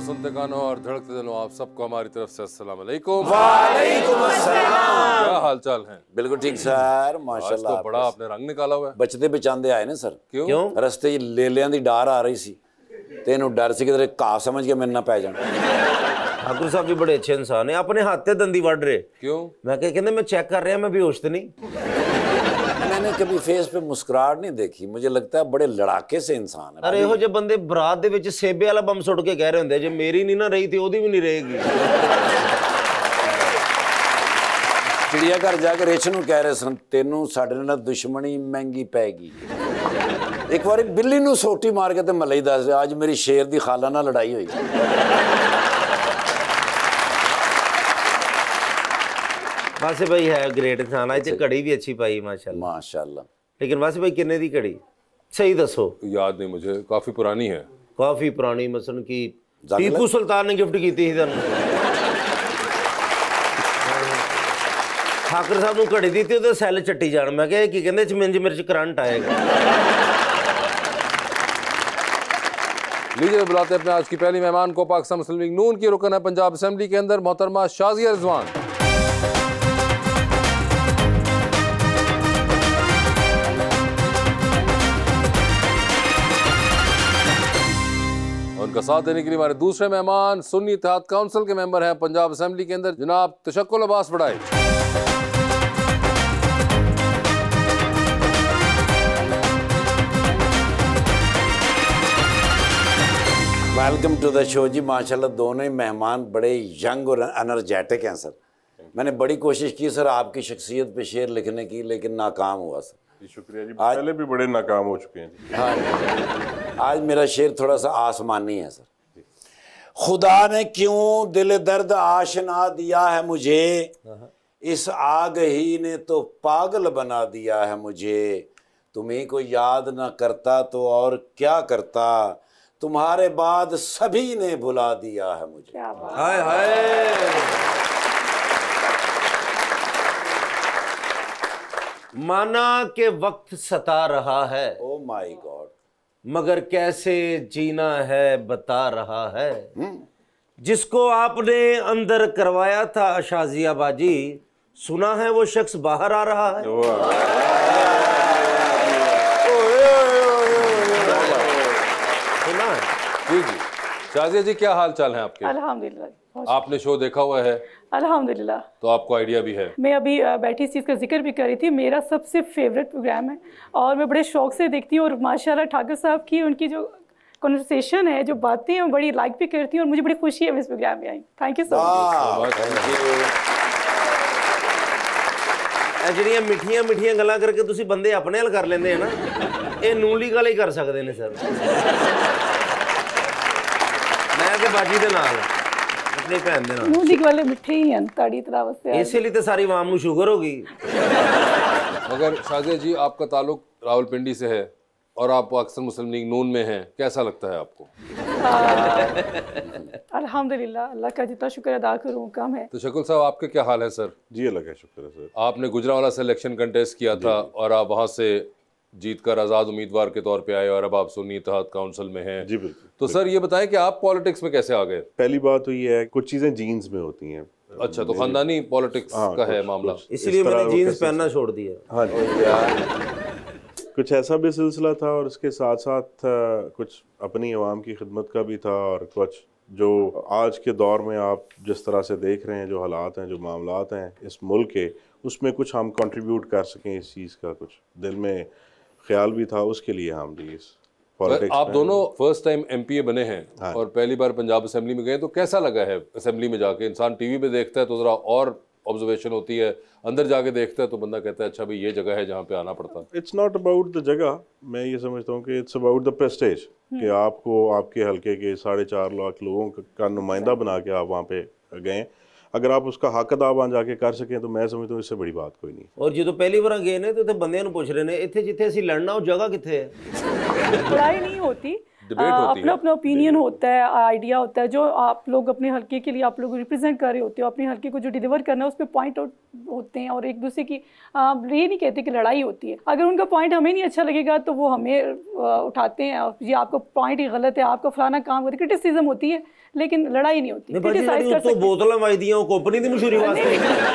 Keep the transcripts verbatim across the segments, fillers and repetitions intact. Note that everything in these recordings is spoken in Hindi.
सुनते कानों और धड़कते दिलों, आप सबको हमारी तरफ से अस्सलाम वालेकुम। वालेकुम अस्सलाम। क्या हाल चाल है? बिल्कुल ठीक सर, माशाल्लाह। आज तो बड़ा आपने रंग निकाला हुआ है। बचते बचांदे आए ना सर। क्यों? क्यों? रस्ते च लेलियां दी डार आ रही सी ते इहनूं डर सी किधरे घाह समझ के मेरे ना पै जाण। ठाकुर साहब भी बड़े अच्छे इंसान है, अपने हाथ ते दंदी वड़ रहे। क्यों? मैं कह कहंदे मैं चेक कर रहा, मैं बेहोश तो नहीं। मैंने कभी फेस पे मुस्कुराहट नहीं देखी, मुझे लगता है बड़े लड़ाके से इंसान है। अरे ਇਹੋ ਜਿਹੇ ਬੰਦੇ ਬਰਾਤ ਦੇ ਵਿੱਚ ਸੇਬੇ ਵਾਲਾ ਬੰਮ ਸੁੱਟ ਕੇ ਕਹਿ ਰਹੇ ਹੁੰਦੇ ਜੇ ਮੇਰੀ ਨਹੀਂ ਨਾ ਰਹੀ ਤੇ ਉਹਦੀ ਵੀ ਨਹੀਂ ਰਹੇਗੀ। चिड़ियाघर जाकर रेछ नूं कह रहे सन तेनू साडे नाल दुश्मनी महंगी पैगी। एक बार बिल्ली नूं सोटी मार के ते मलई दस आज मेरी शेर दी खाला नाल लड़ाई हुई। वासे भाई है ग्रेट इंसान, आज ते घड़ी भी अच्छी पाई माशाल्लाह माशाल्लाह। लेकिन वासे भाई किन्ने दी घड़ी सही दसो? याद नहीं मुझे, काफी पुरानी है। काफी पुरानी, मसलन की टीपू सुल्तान ने गिफ्ट की थी तुहानू। ठाकुर साहब नूं घड़ी दी ते सैल चट्टी जाण, मैं कहा की कहंदे च मिंज मेरे च करंट आएगा। लीजिए बुलाते अपने आज की पहली मेहमान को, पाकिस्तान मुस्लिम लीग नून की रुकन है पंजाब असेंबली के अंदर, मोहतरमा शाजिया रिजवान। उनका साथ देने के लिए हमारे दूसरे मेहमान सुन्नी इत्तेहाद काउंसिल के मेंबर हैं पंजाब असेंबली के अंदर, जनाब Tashakkul Abbas Baddai. Welcome to the show जी। माशाल्लाह दोनों ही मेहमान बड़े यंग और एनर्जेटिक हैं सर। मैंने बड़ी कोशिश की सर आपकी शख्सियत पे शेर लिखने की, लेकिन नाकाम हुआ सर। शुक्रिया जी, पहले भी बड़े नाकाम हो चुके हैं जी। हाँ, आज मेरा शेर थोड़ा सा आसमानी है सर। खुदा ने क्यों दिल दर्द आशना दिया है मुझे, इस आग ही ने तो पागल बना दिया है मुझे। तुम्हीं को याद ना करता तो और क्या करता, तुम्हारे बाद सभी ने भुला दिया है मुझे। हाय हाय। माना के वक्त सता रहा है, ओ माय गॉड, मगर कैसे जीना है बता रहा है। जिसको आपने अंदर करवाया था शाजिया बाजी, सुना है वो शख्स बाहर आ रहा है। सुना है? जी जी शाजिया जी, क्या हाल चाल है आपके? अल्हम्दुलिल्लाह। आपने शो देखा हुआ है? अल्हम्दुलिल्लाह। तो आपको आइडिया भी है? मैं अभी बैठी इस चीज़ का जिक्र भी कर रही थी, मेरा सबसे फेवरेट प्रोग्राम है और मैं बड़े शौक से देखती हूँ। और माशाल्लाह ठाकुर साहब की उनकी जो कन्वर्सेशन है, जो बातें हैं, बड़ी लाइक भी करती हूँ और मुझे बड़ी खुशी है मैं इस प्रोग्राम में आई। Thank you so much. ਜਿਹੜੀਆਂ ਮਿੱਠੀਆਂ ਮਿੱਠੀਆਂ ਗੱਲਾਂ ਕਰਕੇ ਤੁਸੀਂ ਬੰਦੇ ਆਪਣੇ ਹੱਲ ਕਰ ਲੈਂਦੇ ਆ ਨਾ, ਇਹ ਨੂਲੀ ਗੱਲ ਹੀ ਕਰ ਸਕਦੇ ਨੇ ਸਰ। ਮੈਂ ਤੇ ਬਾਜੀ ਦੇ ਨਾਲ अपनी भैन दे नाल मूली वाले मिठे ही हैं ताड़ी तरह वैसे, इसीलिए तो सारी आवाम को शुगर हो गई। मगर शाजिया जी, आपका ताल्लुक रावलपिंडी से है और आप पाकिस्तान मुस्लिम लीग नून में हैं, कैसा लगता है आपको? अल्हम्दुलिल्लाह, अल्लाह का जितना शुक्र अदा करूँ कम है। तो शकुल साहब, आपके क्या हाल है सर? जी अल्लाह का शुक्र है सर। आपने गुजरांवाला से इलेक्शन कंटेस्ट किया था और आप वहाँ से जीत कर आज़ाद उम्मीदवार के तौर पे आए और अब आप सुन्नी इत्तेहाद काउंसिल में हैं। जी बिल्कुल। तो सर ये बताएं कि आप पॉलिटिक्स में कैसे आ गए? पहली बात तो ये है, कुछ चीज़ें जीन्स में होती हैं। अच्छा, तो खानदानी पॉलिटिक्स हाँ, का है कुछ- मामला, कुछ इसीलिए इस तरह मैंने वो जीन्स कैसे- पहनना छोड़ दिया। हाँ जी। कुछ ऐसा भी सिलसिला था और इसके साथ साथ अ, कुछ अपनी आवाम की खिदमत का भी था और कुछ जो आज के दौर में आप जिस तरह से देख रहे हैं, जो हालात हैं, जो मामलात हैं इस मुल्क के, उसमें कुछ हम कंट्रीब्यूट कर सकें इस चीज़ का, कुछ दिल में ख्याल भी था, उसके लिए हम भी इस पॉलिटिक्स आप में- दोनों फर्स्ट टाइम एमपीए बने हैं हाँ। और पहली बार पंजाब असेंबली में गए, तो कैसा लगा है असेंबली में जाके? इंसान टीवी पे देखता है तो जरा और ऑब्जर्वेशन होती है, अंदर जाके देखता है तो बंदा कहता है अच्छा भाई ये जगह है जहाँ पे आना पड़ता है। इट्स नॉट अबाउट द जगह, मैं ये समझता हूँ कि इट्स अबाउट द प्रेस्टेज, कि आपको आपके हलके के साढ़े चार लाख लोगों का नुमाइंदा बना के आप वहाँ पे गए, अगर आप उसका हक अदा वहाँ जाके कर सकें तो मैं समझता हूँ इससे बड़ी बात कोई नहीं। और जो पहली बार गए ने तो इत्थे बंदियां नूं पुछ रहे ने इत्थे जिथे असीं लड़ना वो जगह कित्थे है? लड़ाई नहीं होती, डिबेट होती अपना है। अपना ओपिनियन होता है, आइडिया होता है, जो आप लोग अपने हल्के के लिए आप लोग रिप्रेजेंट कर रहे होते हो, अपने हल्के को जो डिलीवर करना है उस पर पॉइंट आउट होते हैं और एक दूसरे की आ, ये नहीं कहते कि लड़ाई होती है। अगर उनका पॉइंट हमें नहीं अच्छा लगेगा तो वो हमें आ, उठाते हैं, ये आपका पॉइंट ही गलत है, आपका फलाना काम होता है, क्रिटिसिज्म होती है, लेकिन लड़ाई नहीं होती, नहीं भाजी क्रिटिसाइज ਜਿਹੜੀ कर ਉੱਤੋਂ सकते ਬੋਤਲਾਂ ਵੱਜਦੀਆਂ ਉਹ ਕੰਪਨੀ ਦੀ ਮਸ਼ਹੂਰੀ ਵਾਸਤੇ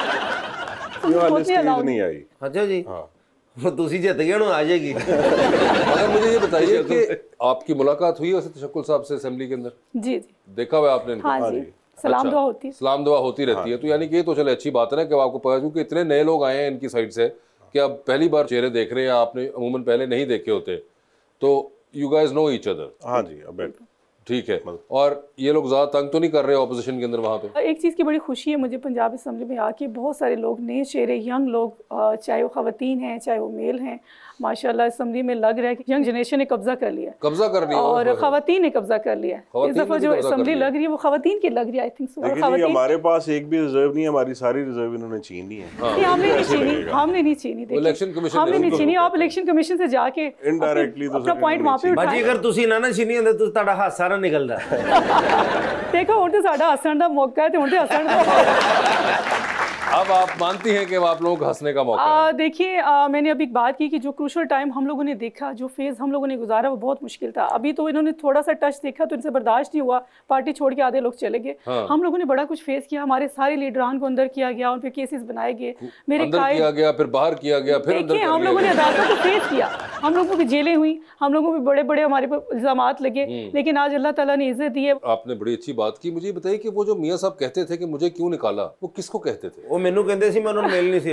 ये वाली होती है स्टेज allowed। नहीं आई। ਅੱਛਾ ਜੀ हाँ ਤੁਸੀਂ ਜਿੱਤ ਗਏ ਹੁਣ आ जाएगी अगर मुझे ये बताइए कि आपकी मुलाकात हुई है वैसे तशक्कुल साहब से असेंबली के अंदर? जी जी देखा हुआ है आपने इनको? हाँ जी, सलाम दुआ होती है। सलाम दुआ होती रहती है, तो यानी कि ये तो चले अच्छी बात है ना कि आपको पता, क्योंकि इतने नए लोग आए हैं इनकी साइड से कि आप पहली बार चेहरे देख रहे हैं या आपने अमूमन पहले नहीं देखे होते, तो you guys know each other. हाँ जी, अब ठीक है। और ये लोग ज़्यादा तंग तो नहीं कर रहे ऑपोजिशन के अंदर वहाँ पे? एक चीज़ की बड़ी खुशी है मुझे पंजाब असम्बली में आके, बहुत सारे लोग नए चेहरे, यंग लोग, चाहे वो ख़वातीन हैं चाहे वो मेल हैं, माशाल्लाह असम्बली में लग रहा है कि यंग जनरेशन ने कब्जा कर लिया, कब्जा कर लिया, और ख़वातीन ने कब्जा कर लिया। इस दफ़ा जो असम्बली लग रही है वो ख़वातीन की लग रही है, आई थिंक सो। लेकिन ये हमारे पास एक भी रिजर्व नहीं है, हमारी सारी रिजर्व इन्होंने छीन ली है। नहीं, हमने नहीं छीनी, हमने नहीं छीनी, इलेक्शन कमीशन हमने नहीं छीनी। आप इलेक्शन कमीशन से जाके इनडायरेक्टली तो अपना पॉइंट वहाँ पे भाजी अगर ਤੁਸੀਂ ਨਾ ਨਾ ਛਿਨੀ ਹੁੰਦੇ ਤਾਂ ਤੁਹਾਡਾ ਹਾਸਾ ਨਾ ਨਿਕਲਦਾ देखो ਹੁਣ ਤੇ ਸਾਡਾ ਹੱਸਣ ਦਾ ਮੌਕਾ ਹੈ ਤੇ ਹੁਣ ਤੇ ਹੱਸਣ ਦਾ अब आप मानती हैं कि अब आप लोगों को हंसने का मौका है? देखिए, मैंने अभी बात की कि जो क्रूशल टाइम हम लोगों ने देखा, जो फेज़ हम लोगों ने गुजारा वो बहुत मुश्किल था। अभी तो इन्होंने थोड़ा सा टच देखा तो इनसे बर्दाश्त नहीं हुआ, पार्टी छोड़ के आधे लोग चले गए। हाँ। हम लोगों ने बड़ा कुछ फेस किया, हमारे सारे लीडरान को अंदर किया गया, उन पे केसेस बनाए गए, मेरे अंदर किया गया, फिर बाहर किया गया, फिर अंदर हम लोगों ने अदालतों को फेस किया, हम लोगों की जेलें हुई, हम लोगों को बड़े बड़े हमारे पर इल्जामात लगे, लेकिन आज अल्लाह ताला ने इज्जत दी है। आपने बड़ी अच्छी बात की। मुझे बताइए कि वो जो मियाँ साहब कहते थे कि मुझे क्यों निकाला, वो किसको कहते थे? वो मैनू कहते सी, मैं उन्होंने मिल नहीं सी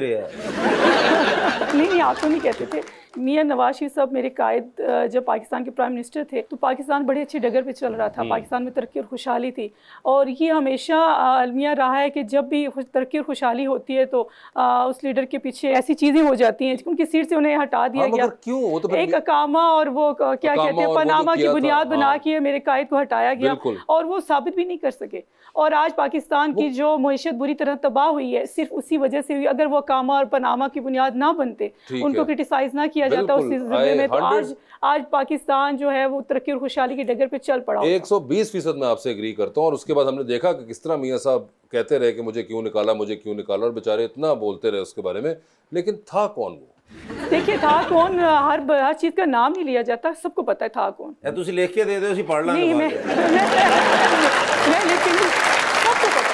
रहा। नहीं नहीं, आप तो नहीं कहते थे। मियाँ नवाज शरीफ साहब मेरे कायद जब पाकिस्तान के प्राइम मिनिस्टर थे तो पाकिस्तान बड़े अच्छे डगर पे चल रहा था, पाकिस्तान में तरक्की और खुशहाली थी, और ये हमेशा अलमिया रहा है कि जब भी तरक्की और खुशहाली होती है तो आ, उस लीडर के पीछे ऐसी चीज़ें हो जाती हैं, उनकी सीट से उन्हें हटा दिया गया। क्यों? वो तो एक अकामा और वो क्या कहते हैं पनामा की बुनियाद बना के मेरे कायद को हटाया गया, और वो साबित भी नहीं कर सके। और आज पाकिस्तान की जो मईशत बुरी तरह तबाह हुई है सिर्फ उसी वजह से हुई। अगर वो कामा और पनामा की बुनियाद ना बनते, उनको क्रिटिसाइज ना किया जाता उस सिलसिले में, तो आज आज पाकिस्तान जो है वो तरक्की और खुशहाली की डगर पे चल पड़ा। एक सौ बीस फीसद मैं आपसे एग्री करता हूँ। और उसके बाद हमने देखा कि किस तरह मियाँ साहब कहते रहे कि मुझे क्यों निकाला, मुझे क्यों निकाला, और बेचारे इतना बोलते रहे उसके बारे में, लेकिन था कौन वो? देखिए, था कौन, हर हर चीज का नाम नहीं लिया जाता, सबको पता है था कौन। ए तुसी लिख के दे दो, ਅਸੀਂ पढ़ लांगे। नहीं, मैं मैं लेकिन सबको पता है,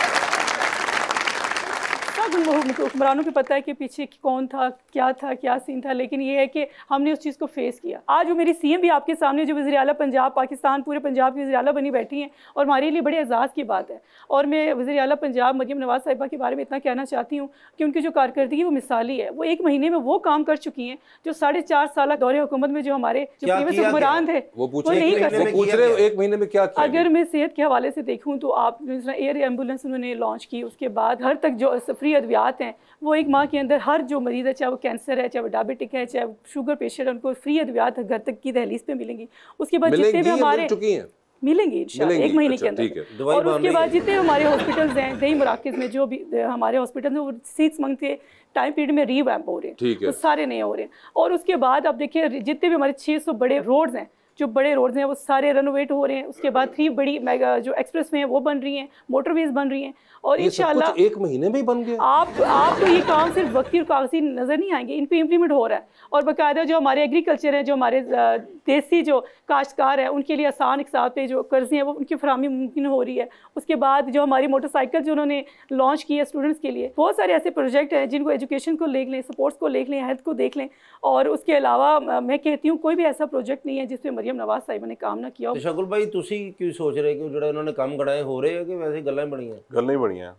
सब हुक्मरानों को पता है कि पीछे कौन था, क्या था, क्या सीन था, लेकिन ये है कि हमने उस चीज़ को फेस किया। आज वो मेरी सीएम भी आपके सामने जो वज़ीर आला पंजाब पाकिस्तान पूरे पंजाब की वज़ीर आला बनी बैठी हैं, और हमारे लिए बड़े एजाज़ की बात है। और मैं वज़ीर आला पंजाब मरियम नवाज़ साहिबा के बारे में इतना कहना चाहती हूँ कि उनकी जो कारकर्दगी वो मिसाली है। वो एक महीने में वो काम कर चुकी हैं जो साढ़े चार साल दौरे हुकूमत में जो हमारे जो प्रीवियस हुक्मरान थे वो नहीं कर सकते। पूछ रहे हो एक महीने में क्या किया? अगर मैं सेहत के हवाले से देखूँ तो आप एयर एम्बुलेंस उन्होंने लॉन्च की, उसके बाद घर तक जो फ्री अद्वियात हैं वो एक माह के अंदर हर जो मरीज़ है, चाहे वो कैंसर है, चाहे वो डायबिटिक है, चाहे वो शुगर पेशेंट है, उनको फ्री अद्वियात घर तक की दहलीज पे मिलेंगी। उसके बाद जितने भी हमारे मिलेंगी इंशाल्लाह एक महीने के अंदर, और उसके बाद जितने हमारे हॉस्पिटल्स हैं दही मराकज़ में, जो भी हमारे हॉस्पिटल हैं वो सीट्स मांगते टाइम पीरियड में रीवैम्प हो रहे हैं, वो सारे नए हो रहे हैं। और उसके बाद आप देखिए जितने भी हमारे छः सौ बड़े रोड्स हैं, जो बड़े रोड्स हैं वो सारे रेनोवेट हो रहे हैं। उसके बाद थ्री बड़ी मेगा जो एक्सप्रेस वे हैं वो बन रही हैं, मोटरवेज बन रही हैं, और इंशाल्लाह एक महीने में ही बन गया। आप आप तो ये काम सिर्फ वक्ती और कागजी नज़र नहीं आएंगे, इन पे इम्प्लीमेंट हो रहा है। और बाकायदा जो हमारे एग्रीकल्चर है, जो हमारे देसी जो काश्तकार है, उनके लिए आसान इकसात पे जो कर्जे हैं वो उनकी फराहमी मुमकिन हो रही है। उसके बाद जो हमारी मोटरसाइकिल जो उन्होंने लॉन्च की है स्टूडेंट्स के लिए, बहुत सारे ऐसे प्रोजेक्ट हैं जिनको एजुकेशन को देख लें, स्पोर्ट्स को देख लें, हेल्थ को देख लें। और उसके अलावा मैं कहती हूँ कोई भी ऐसा प्रोजेक्ट नहीं है जिस पे मरियम नवाज साहिबा ने काम ना किया हो। शकुल भाई तुसी क्यों सोच रहे कि जो उन्होंने काम गड़ाए हो रहे हैं कि वैसे गल्लां बनी हैं? गल्लां ही बनी हैं।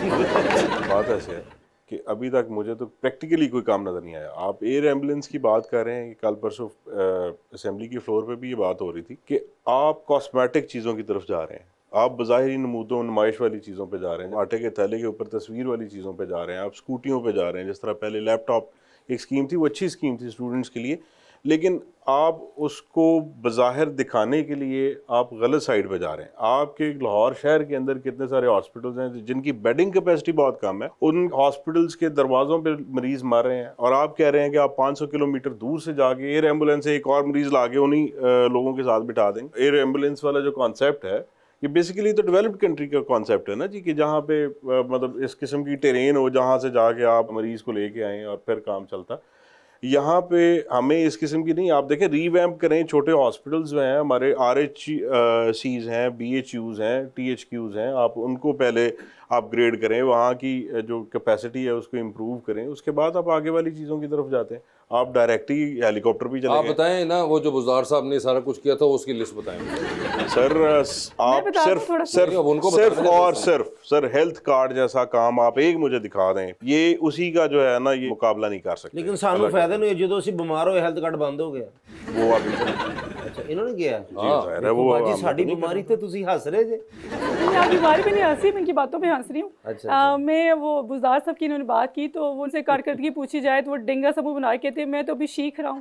बात ऐसे है कि अभी तक मुझे तो प्रैक्टिकली कोई काम नज़र नहीं आया। आप एयर एम्बुलेंस की बात कर रहे हैं कि कल परसों असेंबली की फ्लोर पे भी ये बात हो रही थी कि आप कॉस्मेटिक चीज़ों की तरफ जा रहे हैं, आप बज़ाहिरी नमूदों नुमाइश वाली चीज़ों पे जा रहे हैं, आटे के थैले के ऊपर तस्वीर वाली चीज़ों पे जा रहे हैं, आप स्कूटियों पे जा रहे हैं। जिस तरह पहले लैपटॉप एक स्कीम थी, वो अच्छी स्कीम थी स्टूडेंट्स के लिए, लेकिन आप उसको बज़ाहिर दिखाने के लिए आप गलत साइड पे जा रहे हैं। आपके लाहौर शहर के अंदर कितने सारे हॉस्पिटल्स हैं जिनकी बेडिंग कैपेसिटी बहुत कम है, उन हॉस्पिटल्स के दरवाज़ों पे मरीज़ मर रहे हैं, और आप कह रहे हैं कि आप पाँच सौ किलोमीटर दूर से जाके एयर एम्बुलेंस से एक और मरीज़ ला के उन्हीं लोगों के साथ बिठा देंगे। एयर एम्बुलेंस वाला जो कॉन्सेप्ट है ये बेसिकली तो डेवलप्ड कंट्री का कॉन्सेप्ट है ना जी, कि जहाँ पे मतलब इस किस्म की टेरेन हो जहाँ से जाके आप मरीज़ को लेके आएँ और फिर काम चलता। यहाँ पे हमें इस किस्म की नहीं, आप देखें रीवैम्प करें, छोटे हॉस्पिटल्स में हैं हमारे, आर एच सीज हैं, बी एच यूज़ हैं, टी एच क्यूज़ हैं, आप उनको पहले अपग्रेड करें, वहाँ की जो कैपेसिटी है उसको इम्प्रूव करें, उसके बाद आप आगे वाली चीज़ों की तरफ जाते हैं। आप डायरेक्ट ही हेलीकॉप्टर भी चले आप बताएं ना, वो जो बुज़दार साहब ने सारा कुछ किया था उसकी लिस्ट बताएं सर। आप सिर्फ सिर्फ उनको सिर्फ और सिर्फ सर हेल्थ कार्ड जैसा काम आप एक मुझे दिखा दें, ये उसी का जो है ना ये मुकाबला नहीं कर सकते। लेकिन सानू फायदा नहीं जो ਅਸੀਂ ਬਿਮਾਰ ਹੋਏ ਹੈਲਥ ਕਾਰਡ ਬੰਦ ਹੋ ਗਿਆ। वो अभी अच्छा इन्होंने किया है वो बाजी साड़ी बीमारी थे तुसी हंस रहे थे। मैं बीमारी पे नहीं हंसी, मैं इनकी बातों पे हंस रही हूँ। अच्छा, आ, मैं वो बुज़दार साहब की इन्होंने बात की तो वो उनसे कारकर्दगी पूछी जाए तो वो डेंगा समूह बना के थे, मैं तो अभी सीख रहा हूँ।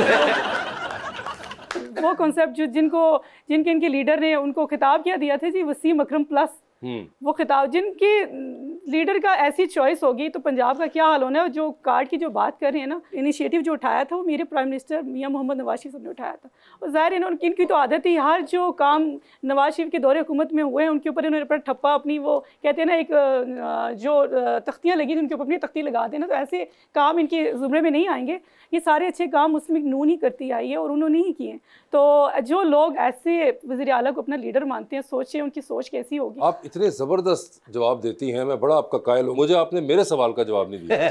वो कॉन्सेप्ट जो जिनको जिनके इनके लीडर ने उनको खिताब क्या दिया था जी, वसीम अकरम प्लस, वो खिताब जिनके लीडर का ऐसी चॉइस होगी तो पंजाब का क्या हाल होना है। जो कार्ड की जो बात कर रहे हैं ना, इनिशिएटिव जो उठाया था वो मेरे प्राइम मिनिस्टर मियां मोहम्मद नवाज शरीफ साहब ने उठाया था। और ज़ाहिर है ना उनकी इनकी तो आदत ही, हर जो काम नवाज शरीफ के दौरे हुकूमत में हुए हैं उनके ऊपर इन्होंने पर ठप्पा अपनी, वो कहते हैं ना एक जो तख्तियाँ लगी उनके ऊपर अपनी तख्ती लगा देना, तो ऐसे काम इनके ज़ुमरे में नहीं आएंगे। ये सारे अच्छे काम मुस्लिम लीग नून ही करती आई है और उन्होंने ही किए। तो जो लोग ऐसे वज़ीर आला को अपना लीडर मानते हैं, सोचें उनकी सोच कैसी होगी। आप इतने ज़बरदस्त जवाब देती हैं, मैं बड़ा आपका कायल हूँ। मुझे आपने मेरे सवाल का जवाब नहीं दिया।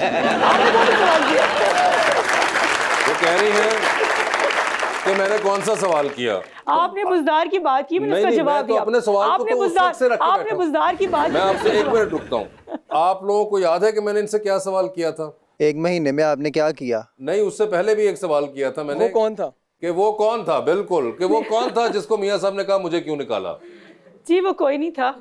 वो कह रही हैं कि मैंने कौन सा सवाल किया। आपने बुज़दार की बात की, मैंने उसका जवाब दिया। अपने सवाल को तो उस वक्त से रख के आपने बुज़दार की बात, मैं आपसे एक मिनट रुकता हूँ। आप लोगों को याद है कि मैंने इनसे क्या सवाल किया था? एक महीने में आपने क्या किया? नहीं, उससे पहले भी एक सवाल किया था मैंने। वो कौन था? कि वो कौन था, बिल्कुल, कि वो कौन था जिसको मियां साहब ने कहा मुझे क्यों निकाला? जी वो कोई नहीं था।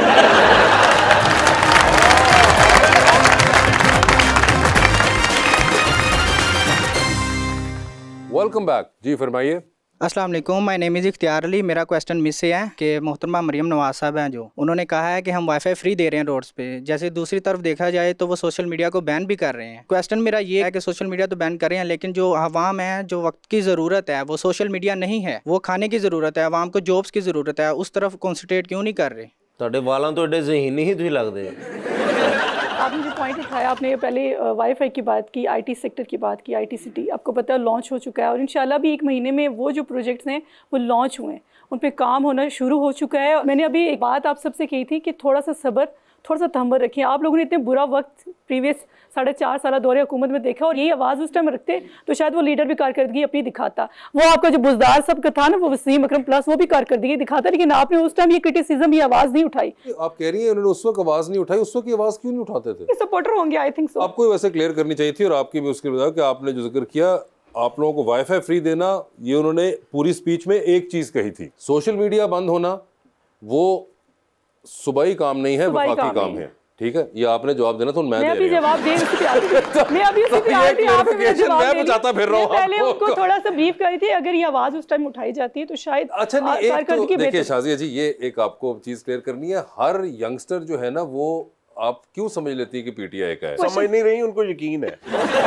वेलकम बैक जी, फरमाइए। अस्सलाम वालेकुम, माय नेम इज़ इख्तियार अली। मेरा क्वेश्चन मिस से है कि मोहतरमा मरियम नवाज साहब हैं, जो उन्होंने कहा है कि हम वाईफाई फ्री दे रहे हैं रोड्स पे, जैसे दूसरी तरफ देखा जाए तो वो सोशल मीडिया को बैन भी कर रहे हैं। क्वेश्चन मेरा ये है कि सोशल मीडिया तो बैन कर रहे हैं, लेकिन जो आवाम है, जो वक्त की ज़रूरत है वो सोशल मीडिया नहीं है, वो खाने की ज़रूरत है, आवाम को जॉब्स की ज़रूरत है, उस तरफ कॉन्सनट्रेट क्यों नहीं कर रहे? ਤੁਹਾਡੇ ਵਾਲਾਂ ਤੋਂ ਏਡੇ ਜ਼ਹੀਨੀ ਹੀ ਤੁਸੀਂ ਲੱਗਦੇ ਆ। आपने जो पॉइंट उठाया, आपने पहले वाईफाई की बात की, आईटी सेक्टर की बात की, आईटी सिटी आपको पता है लॉन्च हो चुका है और इंशाल्लाह भी एक महीने में वो जो प्रोजेक्ट्स हैं वो लॉन्च हुए हैं, उन पे काम होना शुरू हो चुका है। मैंने अभी एक बात आप सबसे कही थी कि थोड़ा सा सब्र, थोड़ा सा तहम्मुल रखिए। आप लोगों ने इतने बुरा वक्त प्रीवियस साढ़े चार साल दौरे हुकूमत में देखा और यही आवाज़ उस टाइम रखते तो शायद वो लीडर भी कारकर्दगी अपनी दिखाता। वो आपका जो बुज़दार सब का था ना, वो वसीम अकरम प्लस, वो भी कारकर्दगी दिखाता, लेकिन आपने उस टाइम ये क्रिटिसिज्म, ये आवाज़ नहीं उठाई। आप कह रही हैं उन्होंने उस वक्त आवाज़ नहीं उठाई, उस वक्त की आवाज़ क्यों नहीं उठाते थे? सपोर्टर होंगे, आई थिंक सो। आपको वैसे क्लियर करनी चाहिए थी और आपकी भी उसके बजाय कि आपने जो जिक्र किया आप लोगों को वाईफाई फ्री देना, ये उन्होंने पूरी स्पीच में एक चीज़ कही थी। सोशल मीडिया बंद होना वो सूबाई काम नहीं है, वफाकी काम है। ठीक है, ये आपने जवाब देना तो मैं, मैं अभी जवाब दे उसी पे आ रही हूं। मैं अभी उसी पे आ रही हूं, आप मेरा जवाब मैं बताता फिर रहा हूं। पहले उनको थोड़ा सा ब्रीफ करी थी, अगर ये आवाज उस टाइम उठाई जाती है तो शायद अच्छा नहीं। एक तो देखिए शाजिया जी, ये एक आपको चीज क्लियर करनी है, हर यंगस्टर जो है ना वो आप क्यों समझ लेती है कि पीटीआई का है? समझ नहीं रही, उनको यकीन है।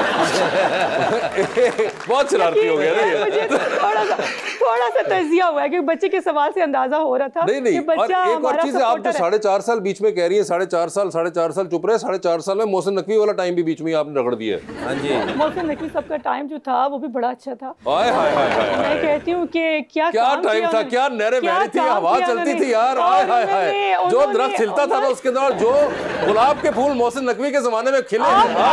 बहुत शरारती हो गया ना ये। मुझे थोड़ा सा थोड़ा सा तजिया हुआ है कि बच्चे के सवाल से अंदाजा हो रहा था। नहीं नहीं, और एक और चीज, आप जो साढ़े चार साल बीच में कह रही है, साढ़े चार साल साढ़े चार साल चुप रहे, साढ़े चार साल में मोहसिन नकवी वाला टाइम भी बीच में आपने रगड़ दिया। हाँ जी, मोहसिन नकवी साहब का टाइम जो था वो भी बड़ा अच्छा था। हाय हाय हाय हाय, मैं कहती हूँ कि क्या क्या टाइम था, क्या नहरें बह रही थी, हवा चलती थी यार। हाय हाय हाय, जो दरख्त खिलता था ना उसके दौरान, जो गुलाब के फूल मोहसिन नकवी के जमाने में खिले।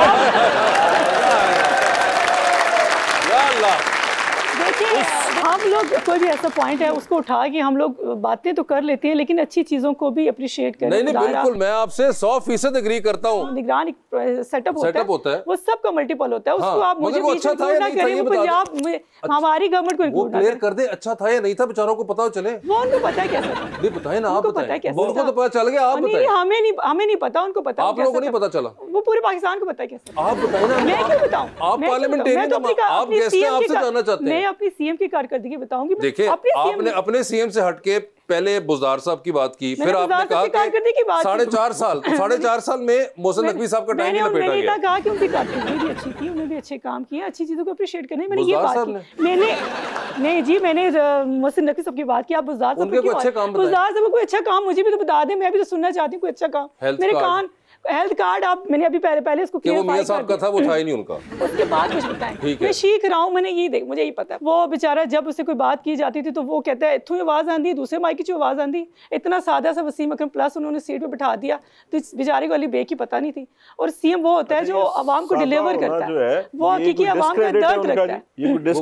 देखिए, हम लोग कोई भी ऐसा पॉइंट है उसको उठा के हम लोग बातें तो कर लेते हैं, लेकिन अच्छी चीजों को भी अप्रिशिएट करें। नहीं नहीं बिल्कुल, मैं आपसे सौ फीसद एग्री करता हूँ। निगरान सेटअप होता, होता है, वो सबका मल्टीपल होता है। उसको हाँ, आप मुझे वो अच्छा था या नहीं था ये बता पंजाब हमारी गवर्नमेंट को वो क्लियर कर दे, अच्छा था या नहीं था, बेचारों को पता चले। वो उनको पता है कैसा था, नहीं बताए ना, आप बताएं। कैसा उनको तो पता चल गया, आप बताएं। हमें नहीं, हमें नहीं पता, उनको पता। आप लोगों को नहीं पता चला? वो पूरे पाकिस्तान को पता है कैसा। आप बताएं ना। मैं क्यों बताऊं? आप पार्लियामेंटेरियन, आप गेस्ट हैं, आपसे जानना चाहते हैं। मैं अपनी सीएम की कारकर्दगी बताऊंगी। देखिए, आपने अपने सीएम से हटके पहले बुज़दार साहब की बात की, फिर आपने कहा कि साढ़े चार साल साढ़े चार साल में मोहसिन नकवी साहब का टाइम ही लपेटा गया। मैंने कहा कि उनकी कारकर्दगी भी अच्छी थी, उन्होंने भी अच्छे काम किए, अच्छी चीजों को अप्रिशिएट करने। मैंने ये बात की, मैंने नहीं जी, मैंने मोहसिन नकवी साहब की बात की। आप बुज़दार साहब को अच्छे काम, बुज़दार साहब कोई अच्छा काम मुझे भी तो बता दें, मैं भी तो सुनना चाहती हूँ कोई अच्छा काम। मेरे कान हेल्थ कार्ड आप, मैंने अभी पहले पहले इसको कि वो मियां साहब का था, वो था ही नहीं उनका। उसके बाद कुछ बताएं, ठीक है। मैं सीख रहा हूँ, मैंने ये देख, मुझे ये पता है। वो बेचारा जब उससे कोई बात की जाती थी तो वो कहता है इत्थों आवाज़ आंदी, दूसरे माइक की आवाज़ आंदी। इतना सादा सा वसीम अकरम प्लस उन्होंने सीट पे बिठा दिया, तो इस बेचारे को अली बे की पता नहीं थी। और सीएम वो होता है जो आवाम को डिलीवर करता है, वो हकीकी आवाम का दर्द रखता है।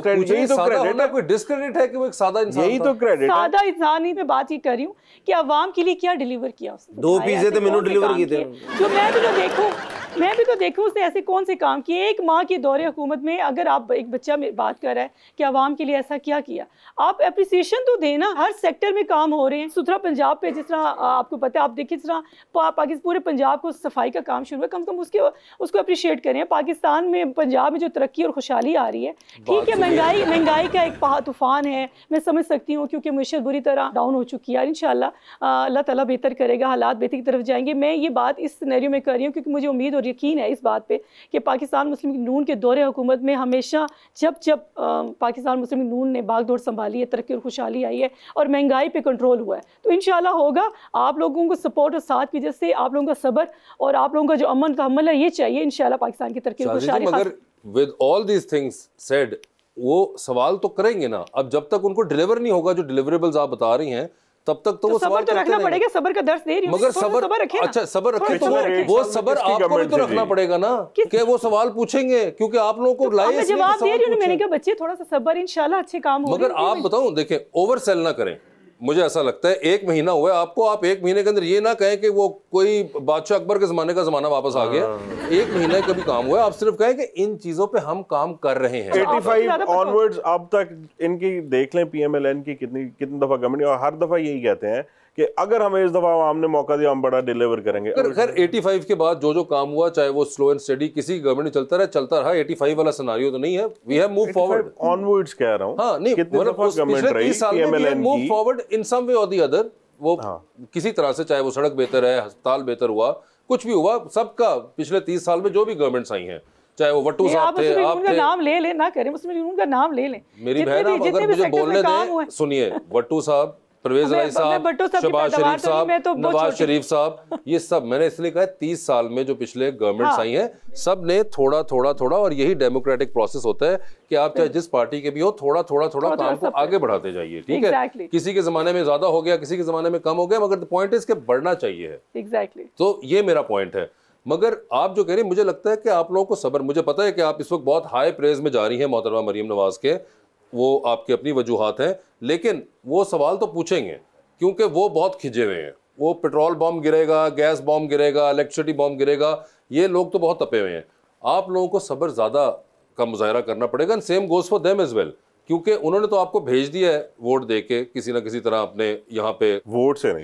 कोई डिस्क्रेडिट है कि वो एक सादा इंसान, यही तो क्रेडिट, सादा इंसान ही मैं बात ये कर रही हूँ कि आवाम के लिए क्या डिलीवर किया उसने। दो पिज़्ज़े तो मैंने डिलीवर किए थे, जो मैं भी तो देखूं मैं भी तो देखूं उसने ऐसे कौन से काम किए। एक माँ के दौरे हुकूमत में अगर आप, एक बच्चा में बात कर रहा है कि आवाम के लिए ऐसा क्या किया, आप एप्रिसिएशन तो देना। हर सेक्टर में काम हो रहे हैं। सुथरा पंजाब पे जिस तरह आपको पता है, आप देखिए जिस तरह पा, पाकिस्तान पूरे पंजाब को सफाई का काम शुरू है, कम से कम उसके उसको अप्रिशिएट करें। पाकिस्तान में, पंजाब में जो तरक्की और खुशहाली आ रही है, ठीक है, महंगाई महंगाई का एक तूफान है, मैं समझ सकती हूँ, क्योंकि मुश्किल बुरी तरह डाउन हो चुकी है। इंशाल्लाह अल्लाह ताला बेहतर करेगा, हालात बेहतर की तरफ जाएंगे। मैं ये बात इस सिनेरियो में कर रही हूँ क्योंकि मुझे उम्मीद और यकीन है इस बात पे कि पाकिस्तान मुस्लिम लीग नून के दौरे हुकूमत में हमेशा जब जब पाकिस्तान मुस्लिम लीग नून ने भागदौड़ संभाली है, तरक्की और खुशहाली आई है और महंगाई पे कंट्रोल हुआ है, तो इंशाल्लाह होगा। आप लोगों को सपोर्ट और साथ की वजह से, आप लोगों का सब्र और आप लोगों का जो अमन तहम्मुल है, ये चाहिए इंशाल्लाह पाकिस्तान की तरक्की और खुशहाली। मगर with all these things said, वो सवाल तो करेंगे ना। अब जब तक उनको डिलीवर नहीं होगा जो डिलीवरेबल्स आप बता रही हैं, तब तक तो, तो वो सवाल तो रखना पड़ेगा। सबर का दर्ज दे रही हूं, मगर सबर, सबर रखे, अच्छा सबर रखे, तो वो सबर आपको भी तो रखना पड़ेगा ना कि वो सवाल पूछेंगे, क्योंकि आप लोगों को लाइव जवाब दे रही हूं। मैंने कहा बच्चे थोड़ा सा सबर, इंशाल्लाह अच्छे काम होंगे। मगर आप बताऊं, देखें, ओवर सेल ना करें। मुझे ऐसा लगता है एक महीना हुआ है आपको, आप एक महीने के अंदर ये ना कहें कि वो कोई बादशाह अकबर के जमाने का जमाना वापस आ गया। एक महीने का भी काम हुआ है, आप सिर्फ कहें कि इन चीजों पे हम काम कर रहे हैं। पचासी ऑनवर्ड्स अब तक इनकी देख लें, पीएमएलएन की कितनी कितनी दफा गवर्नमेंट, और हर दफा यही कहते हैं कि अगर हमें इस दफा हमने मौका दिया हम बड़ा डिलीवर करेंगे। खैर पचासी के बाद जो जो काम हुआ, चाहे वो स्लो एंड स्टेडी किसी गवर्नमेंट में चलता रहा चलता रहा, पचासी वाला सिनेरियो तो नहीं है। We have move forward onwards कह रहा हूं। हां, नहीं, कितनी दफा गवर्नमेंट रही PMLN move forward in some way और द अदर। वो हाँ। किसी तरह से, चाहे वो सड़क बेहतर है, अस्पताल बेहतर हुआ, कुछ भी हुआ, सबका पिछले तीस साल में जो भी गवर्नमेंट्स आई हैं, चाहे वो वट्टू साहब थे, आप उनका नाम ले लें, ना करें मुस्लिम लीग का नाम ले लें। मेरी बहन, आप अगर मुझे बोलने दें, सुनिए, वट्टू साहब, परवेज राय साहब, शहबाज शरीफ साहब, नवाज शरीफ साहब, ये सब मैंने इसलिए कहा तीस साल में जो पिछले गवर्नमेंट्स आई हैं, सब ने थोड़ा थोड़ा थोड़ा, और यही डेमोक्रेटिक प्रोसेस होता है कि आप चाहे जिस पार्टी के भी हो, थोड़ा थोड़ा थोड़ा काम को आगे बढ़ाते जाइए, ठीक है। किसी के जमाने में ज्यादा हो गया, किसी के जमाने में कम हो गया, मगर पॉइंट इज के बढ़ना चाहिए। एग्जैक्टली, तो ये मेरा पॉइंट है। मगर आप जो कह रहे हैं, मुझे लगता है कि आप लोगों को सब्र, मुझे पता है कि आप इस वक्त बहुत हाई प्रेज में जा रही हैं मोहतरमा मरीम नवाज के, वो आपकी अपनी वजूहात हैं, लेकिन वो सवाल तो पूछेंगे क्योंकि वो बहुत खिंचे हुए हैं। वो पेट्रोल बम गिरेगा, गैस बम गिरेगा, इलेक्ट्रिसिटी बम गिरेगा, ये लोग तो बहुत तपे हुए हैं। आप लोगों को सब्र ज़्यादा का मुजाहरा करना पड़ेगा। And same goes for them as well, क्योंकि उन्होंने तो आपको भेज दिया है वोट दे के किसी ना किसी तरह अपने यहाँ पे। वोट से नहीं,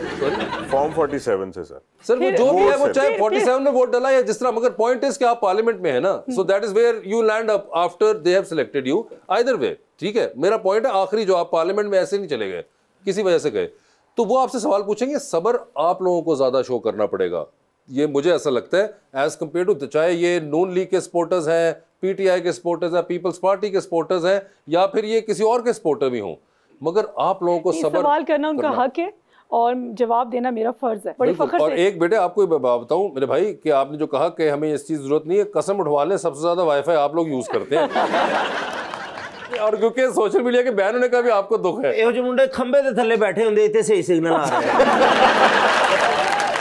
फॉर्म सैंतालीस से सर सर वो जो भी है, वो चाहे सैंतालीस में वोट डाला या जिस तरह, मगर पॉइंट इज कि आप पार्लियामेंट में है ना, so that is where you land up after they have selected you, either way, ठीक है। मेरा पॉइंट है आखिरी, जो आप पार्लियामेंट में ऐसे नहीं चले गए, किसी वजह से गए, तो वो आपसे सवाल पूछेंगे। सब्र आप लोगों को ज्यादा शो करना पड़ेगा, ये मुझे ऐसा लगता है, एज कम्पेयर टू, चाहे ये नून लीग के सपोर्टर्स हैं, पीटीआई के सपोर्टर्स हैं, पीपल्स पार्टी के सपोर्टर्स हैं, या फिर ये किसी और के सपोर्टर भी हों, मगर आप लोगों को सब्र, सवाल करना उनका हक है और जवाब देना मेरा फर्ज है, बड़ी फख्र से। और एक बेटे आपको बताऊं मेरे भाई कि आपने जो कहा कि हमें इस चीज जरूरत नहीं है, कसम उठवा लें, सबसे ज्यादा वाईफाई आप लोग यूज करते हैं और क्योंकि सोशल मीडिया के बैन होने का भी आपको दुख है। ये जो मुंडे खंबे के थल्ले बैठे होंगे, इतने सही सिग्नल आ रहे हैं।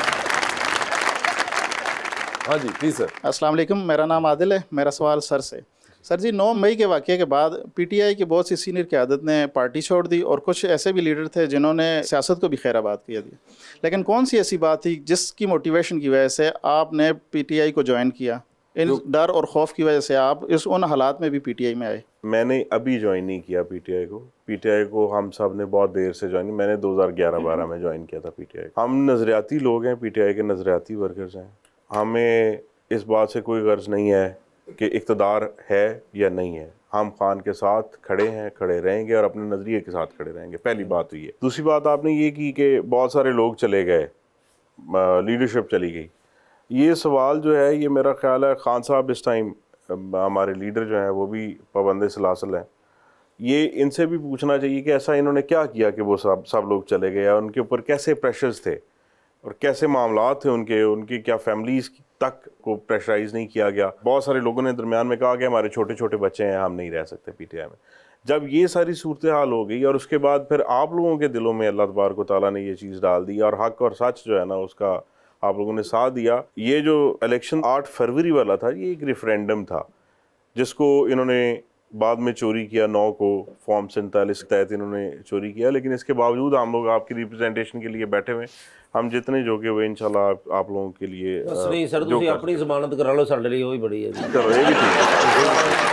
हाँ जी प्लीज सर। अस्सलाम वालेकुम, मेरा नाम आदिल है। मेरा सवाल सर से, सर जी, नौ मई के वाक़े के बाद पीटीआई की बहुत सी सीनियर क़यादत ने पार्टी छोड़ दी और कुछ ऐसे भी लीडर थे जिन्होंने सियासत को भी खैराबाद किया दिया, लेकिन कौन सी ऐसी बात थी जिसकी मोटिवेशन की वजह से आपने पीटीआई को ज्वाइन किया? इन डर और खौफ की वजह से आप इस उन हालात में भी पीटीआई में आए? मैंने अभी ज्वाइन नहीं किया पीटीआई को। पीटीआई को हम सब ने बहुत देर से ज्वाइन, मैंने दो हज़ार ग्यारह बारह में ज्वाइन किया था पीटीआई। हम नज़रियाती लोग हैं, पीटीआई के नज़रियाती वर्कर्स हैं। हमें इस बात से कोई गर्ज नहीं है कि इक़्तिदार है या नहीं है, हम खान के साथ खड़े हैं, खड़े रहेंगे और अपने नज़रिए के साथ खड़े रहेंगे। पहली बात तो ये। दूसरी बात आपने ये की कि बहुत सारे लोग चले गए, लीडरशिप चली गई। ये सवाल जो है, ये मेरा ख्याल है खान साहब इस टाइम हमारे लीडर जो हैं वो भी पाबंद सलासल हैं, ये इनसे भी पूछना चाहिए कि ऐसा इन्होंने क्या किया कि वो सब सब लोग चले गए, उनके ऊपर कैसे प्रेशर्स थे, और कैसे मामलात थे उनके, उनकी क्या फैमिलीज तक को प्रेशराइज नहीं किया गया। बहुत सारे लोगों ने दरमियान में कहा कि हमारे छोटे छोटे बच्चे हैं, हम नहीं रह सकते पीटीआई में। जब ये सारी सूरत हाल हो गई और उसके बाद फिर आप लोगों के दिलों में अल्लाह तबारक व तआला ने ये चीज़ डाल दी और हक और सच जो है ना उसका आप लोगों ने साथ दिया। ये जो इलेक्शन आठ फरवरी वाला था ये एक रेफरेंडम था जिसको इन्होंने बाद में चोरी किया, नौ को फॉर्म सैंतालीस के तहत इन्होंने चोरी किया, लेकिन इसके बावजूद हम लोग आपकी रिप्रेजेंटेशन के लिए बैठे हुए, हम जितने जोगे हुए इंशाल्लाह आप, आप लोगों के लिए बस नहीं सर, तुम अपनी जमानत करा लो, साढ़े लिए वही बड़ी है। चलो ये भी ठीक है।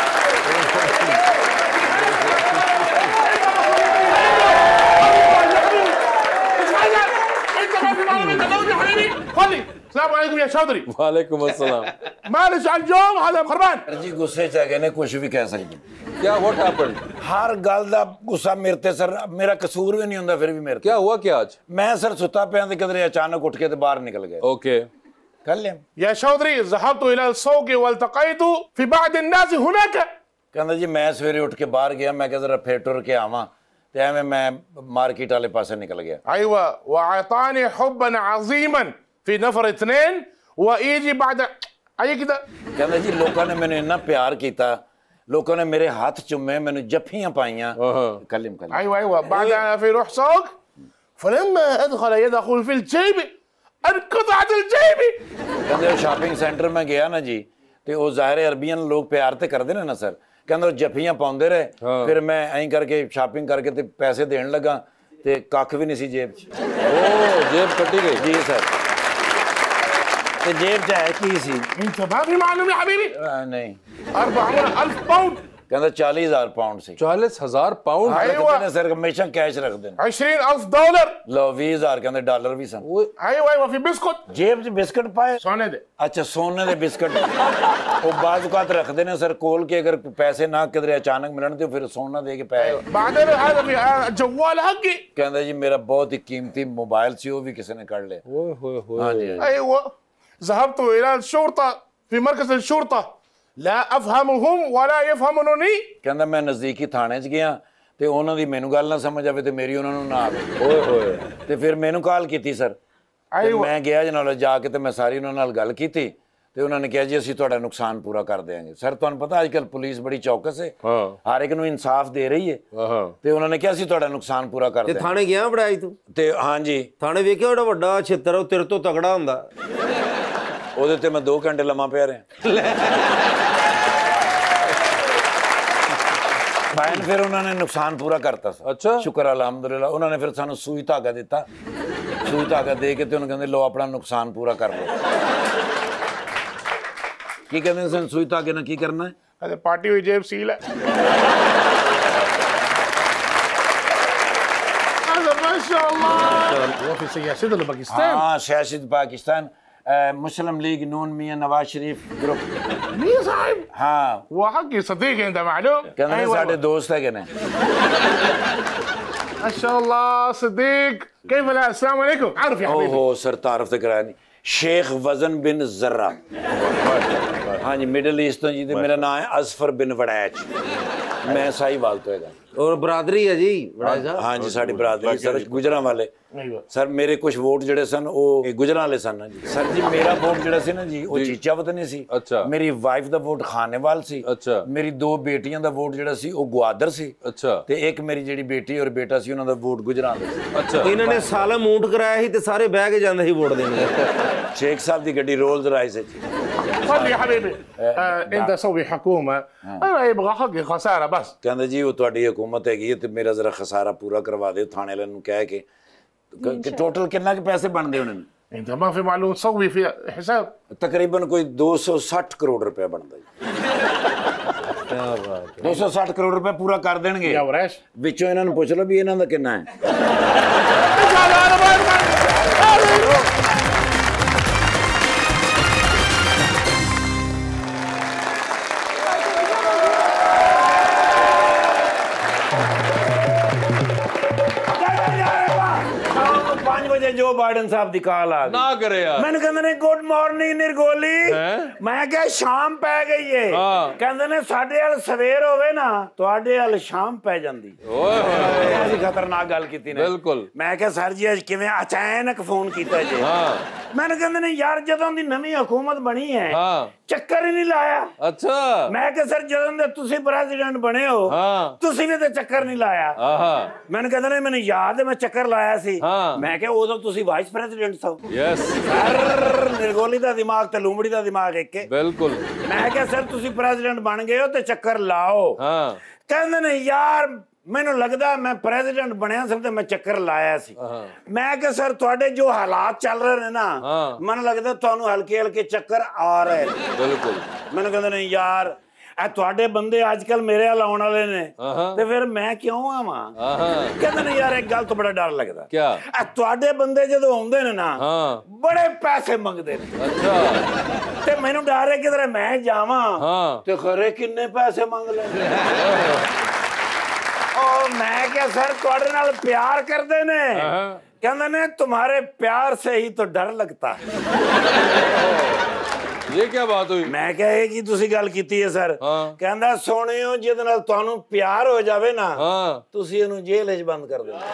वालेकुम अस्सलाम। जी गुस्से च गए ने, कुछ भी कह सकते। क्या व्हाट हैपेंड? हर गल दा गुस्सा मेरे ते सर, मेरा कसूर भी नहीं हुंदा फिर भी मेरे क्या हुआ क्या आज? मैं सर सुता पिया ते किधरे अचानक उठ के ते बाहर निकल गए। ओके कर लिया يا شودري ذهبت الى السوق والتقيت في بعض الناس هناك। कहंदा जी मैं सवेरे उठ के बाहर गया, मैं कहा जरा फिर टुर के आवां ते एवें मैं मार्केट वाले पासे निकल गया। ايوه واعطاني حبا عظيما في नफर اثنين ويجي بعد اي كده। कहंदा जी लोगों ने मैंने इतना प्यार किया, लोगों ने मेरे हाथ चुमे, मैंने जफ्फियां पाइयां। कलिम कलिम ايوه ايوه بعد في روح سوق فلما ادخل يدخل في الجيب انقطعت الجيب। कहंदे शॉपिंग सेंटर में गया ना जी ते वो ज़ाहिर अरबियन लोग प्यार ते करते ने ना सर, कहंदे जफ्फियां पाउंदे रहे। फिर मैं ऐं करके शॉपिंग करके ते पैसे देने लगा ते कख भी नहीं सी जेब च। ओ जेब कटी गई? जी सर, ते जेब च है की सी? انت ما في معلوم يا حبيبي؟ नहीं, أربعون ألف पाउंड। कहंदा चालीस हजार पाउंड सी। चालीस हजार पाउंड? कहते सर हमेशा कैश रख देना। عشرين ألف डॉलर। लो बीस हजार कहंदे डॉलर भी सन। ايوه ايوه في बिस्कुट जेब च बिस्कुट पाए। सोने दे। अच्छा सोने दे बिस्कुट वो बाजुकात रखते ने सर कोल के, अगर पैसे ना किधरे अचानक मिलन तो फिर सोना दे के पैसे। بعدين هذا في جوال حقي। कहंदा जी मेरा बहुत ही कीमती मोबाइल सी, वो भी किसी ने कर लिया। ओए होए होए। हाँ जी, हाँ जी। ايوه ذهبت الى الشرطه في مركز الشرطه لا افهمهم ولا يفهمونني। कहंदा मैं नजदीकी थाने च गया ते उन्हां दी मैनू गल ना समझ आवे ते मेरी उन्हां नू ना आवे। ओए होए। ते फिर मैनू कॉल कीती सर, ते मैं गया जनाल जाके ते मैं सारी उन्हां नाल गल कीती ते उन्हां ने कहा जी असीं तुहाडा नुकसान पूरा कर देंगे। सर तुहानू पता अजकल पुलिस बड़ी चौकस है, हर एक नू इंसाफ दे रही है। ते उन्हां ने कहा असीं तुहाडा नुकसान पूरा कर ਤੇ देंगे। ਥਾਣੇ ਗਿਆ ਬੜਾਈ ਤੂੰ? ते हाँ जी, ਥਾਣੇ ਵੇਖਿਆ ਉਹਦਾ ਵੱਡਾ ਛਿੱਤਰ ਉਹ ਤੇਰੇ ਤੋਂ ਤਗੜਾ ਹੁੰਦਾ। ਉਹਦੇ ਤੇ ਮੈਂ दो घंटे लम्मा पिया रहा। फाइन फिर उन्होंने नुकसान पूरा करता सर। अच्छा, शुक्र अलहमदुलिल्लाह। उन्होंने फिर सानू सूई धागा दिता, सूई धागा दे के ते उन्होंने कहंदे लो अपना नुकसान पूरा कर लो। की कहंदे सन सूई धागे ना की करना है? अरे पार्टी हुई जेब सील है। माशाअल्लाह। वो फिर सियासत पाकिस्तान। हाँ सियासत पाकिस्तान, मुस्लिम लीग नून मियां नवाज शरीफ ग्रुप। مين صاحب؟ हाँ वो حقي صديقي انت معلوم؟ कहंदे साडे दोस्त है ने। ما شاء الله صديق كيف الحال؟ السلام عليكم। عارف يا حبيبي؟ ओहो सर तारफ ते कराया नहीं। शेख वजन बिन जर्रा। हाँ जी मिडल ईस्ट तो जी, मेरा नाम है अजफर बिन वड़ैच, मैं साहिवाल तो है। और बरादरी है जी वड़ैच साहब? हाँ जी साड़ी बरादरी सर, गुजरां वाले। सर मेरे कुछ वोट जड़े सन वो गुजरां वाले सन जी। सर जी मेरा वोट जड़ा सी ना जी वो चीचा वतनी सी। अच्छा। मेरी वाइफ दा वोट खानेवाल सी। अच्छा। मेरी दो बेटियां दा वोट जड़ा सी वो ग्वादर सी। अच्छा। ते एक मेरी जेड़ी बेटी और बेटा सी उन्हां दा वोट गुजरां वाले सी। अच्छा। इन्होंने सालम ऊंट कराया ही ते सारे बह के जांदे ही वोट देने। शेख साहब दी गड्डी रोल्स रॉयस है जी। خلي يا حبيبي انت سوي حكومه انا يبغى حقي خساره بس। कहंदे जी वो ਤੁਹਾਡੀ हुकूमत हैगी ते मेरा जरा खसारा पूरा करवा दे थाने वाले नु कह के। कि टोटल कितना के पैसे बनदे उन्हें? انت ما في معلوم تسوي في حساب؟ तकरीबन कोई दो सौ साठ करोड़ रुपया बनता जी। क्या बात है। दो सौ साठ करोड़ रुपया पूरा कर देंगे। يا وريش विचों इन्हां नु पुछ लो भी इन्हां दा कितना है। पाँच बजे जो बाइडन साहब दी कॉल आ गई ना करे यार मैंने कहंदे ने गुड मॉर्निंग निर्गोली मैं क्या शाम पै गई है कहंदे ने साडे वाल सवेर होवे ना तुहाडे वाल शाम पै जांदी ओए होए ऐसी खतरनाक गल कीती ने बिल्कुल मैं क्या सर जी अज किवें अचानक फोन कीता जे हां मैंने कहंदे ने यार जदों दी नवी हुकूमत बनी है हां चक्कर ही नहीं लाया अच्छा मैं क्या सर जदों दे तुसी प्रेसिडेंट बने हो हां तुसी भी ते चक्कर नहीं लाया हां मैंने कहंदे ने मैंने याद है मैं चक्कर लाया सी मैं क्या उदों तुसी vice president so yes sir निर्गोली दा दिमाग ते लूंबड़ी दा दिमाग एक बिल्कुल मैं क्या सर तुसी प्रेसिडेंट बन गए हो ते चक्कर लाओ हां कहंदे ने यार मैनू लगदा मैं प्रेसिडेंट बनया सब ते मैं चक्कर लाया सी मैं क्या सर तुहाडे जो हालात चल रहे ने ना मैनू लगदा तुहानू हल्के हल्के चक्कर आ रहे बिल्कुल मैनू कहंदे ने यार ए तुहाडे बंदे आजकल मेरे वाल आउण वाले ने ते फिर मैं क्यों आवां कहंदे ने यार एक गल तो बड़ा डर लगदा क्या ए तुहाडे बंदे जदों आउंदे ने ना बड़े पैसे मंगदे ने अच्छा ते मैनू डर है किधरे मैं जावां ते खरे किन्ने पैसे मंग लेंदे और मैं क्या सर तुहाडे नाल प्यार करदे ने कहंदे ने तुम्हारे प्यार से ही तो डर लगता है ये क्या बात हुई मैं क्या है कि तुसी गल कीती है सर कहंदा सोनियो जिहदे नाल तुहानू प्यार हो जावे ना तुसी इहनू जेल विच बंद कर दो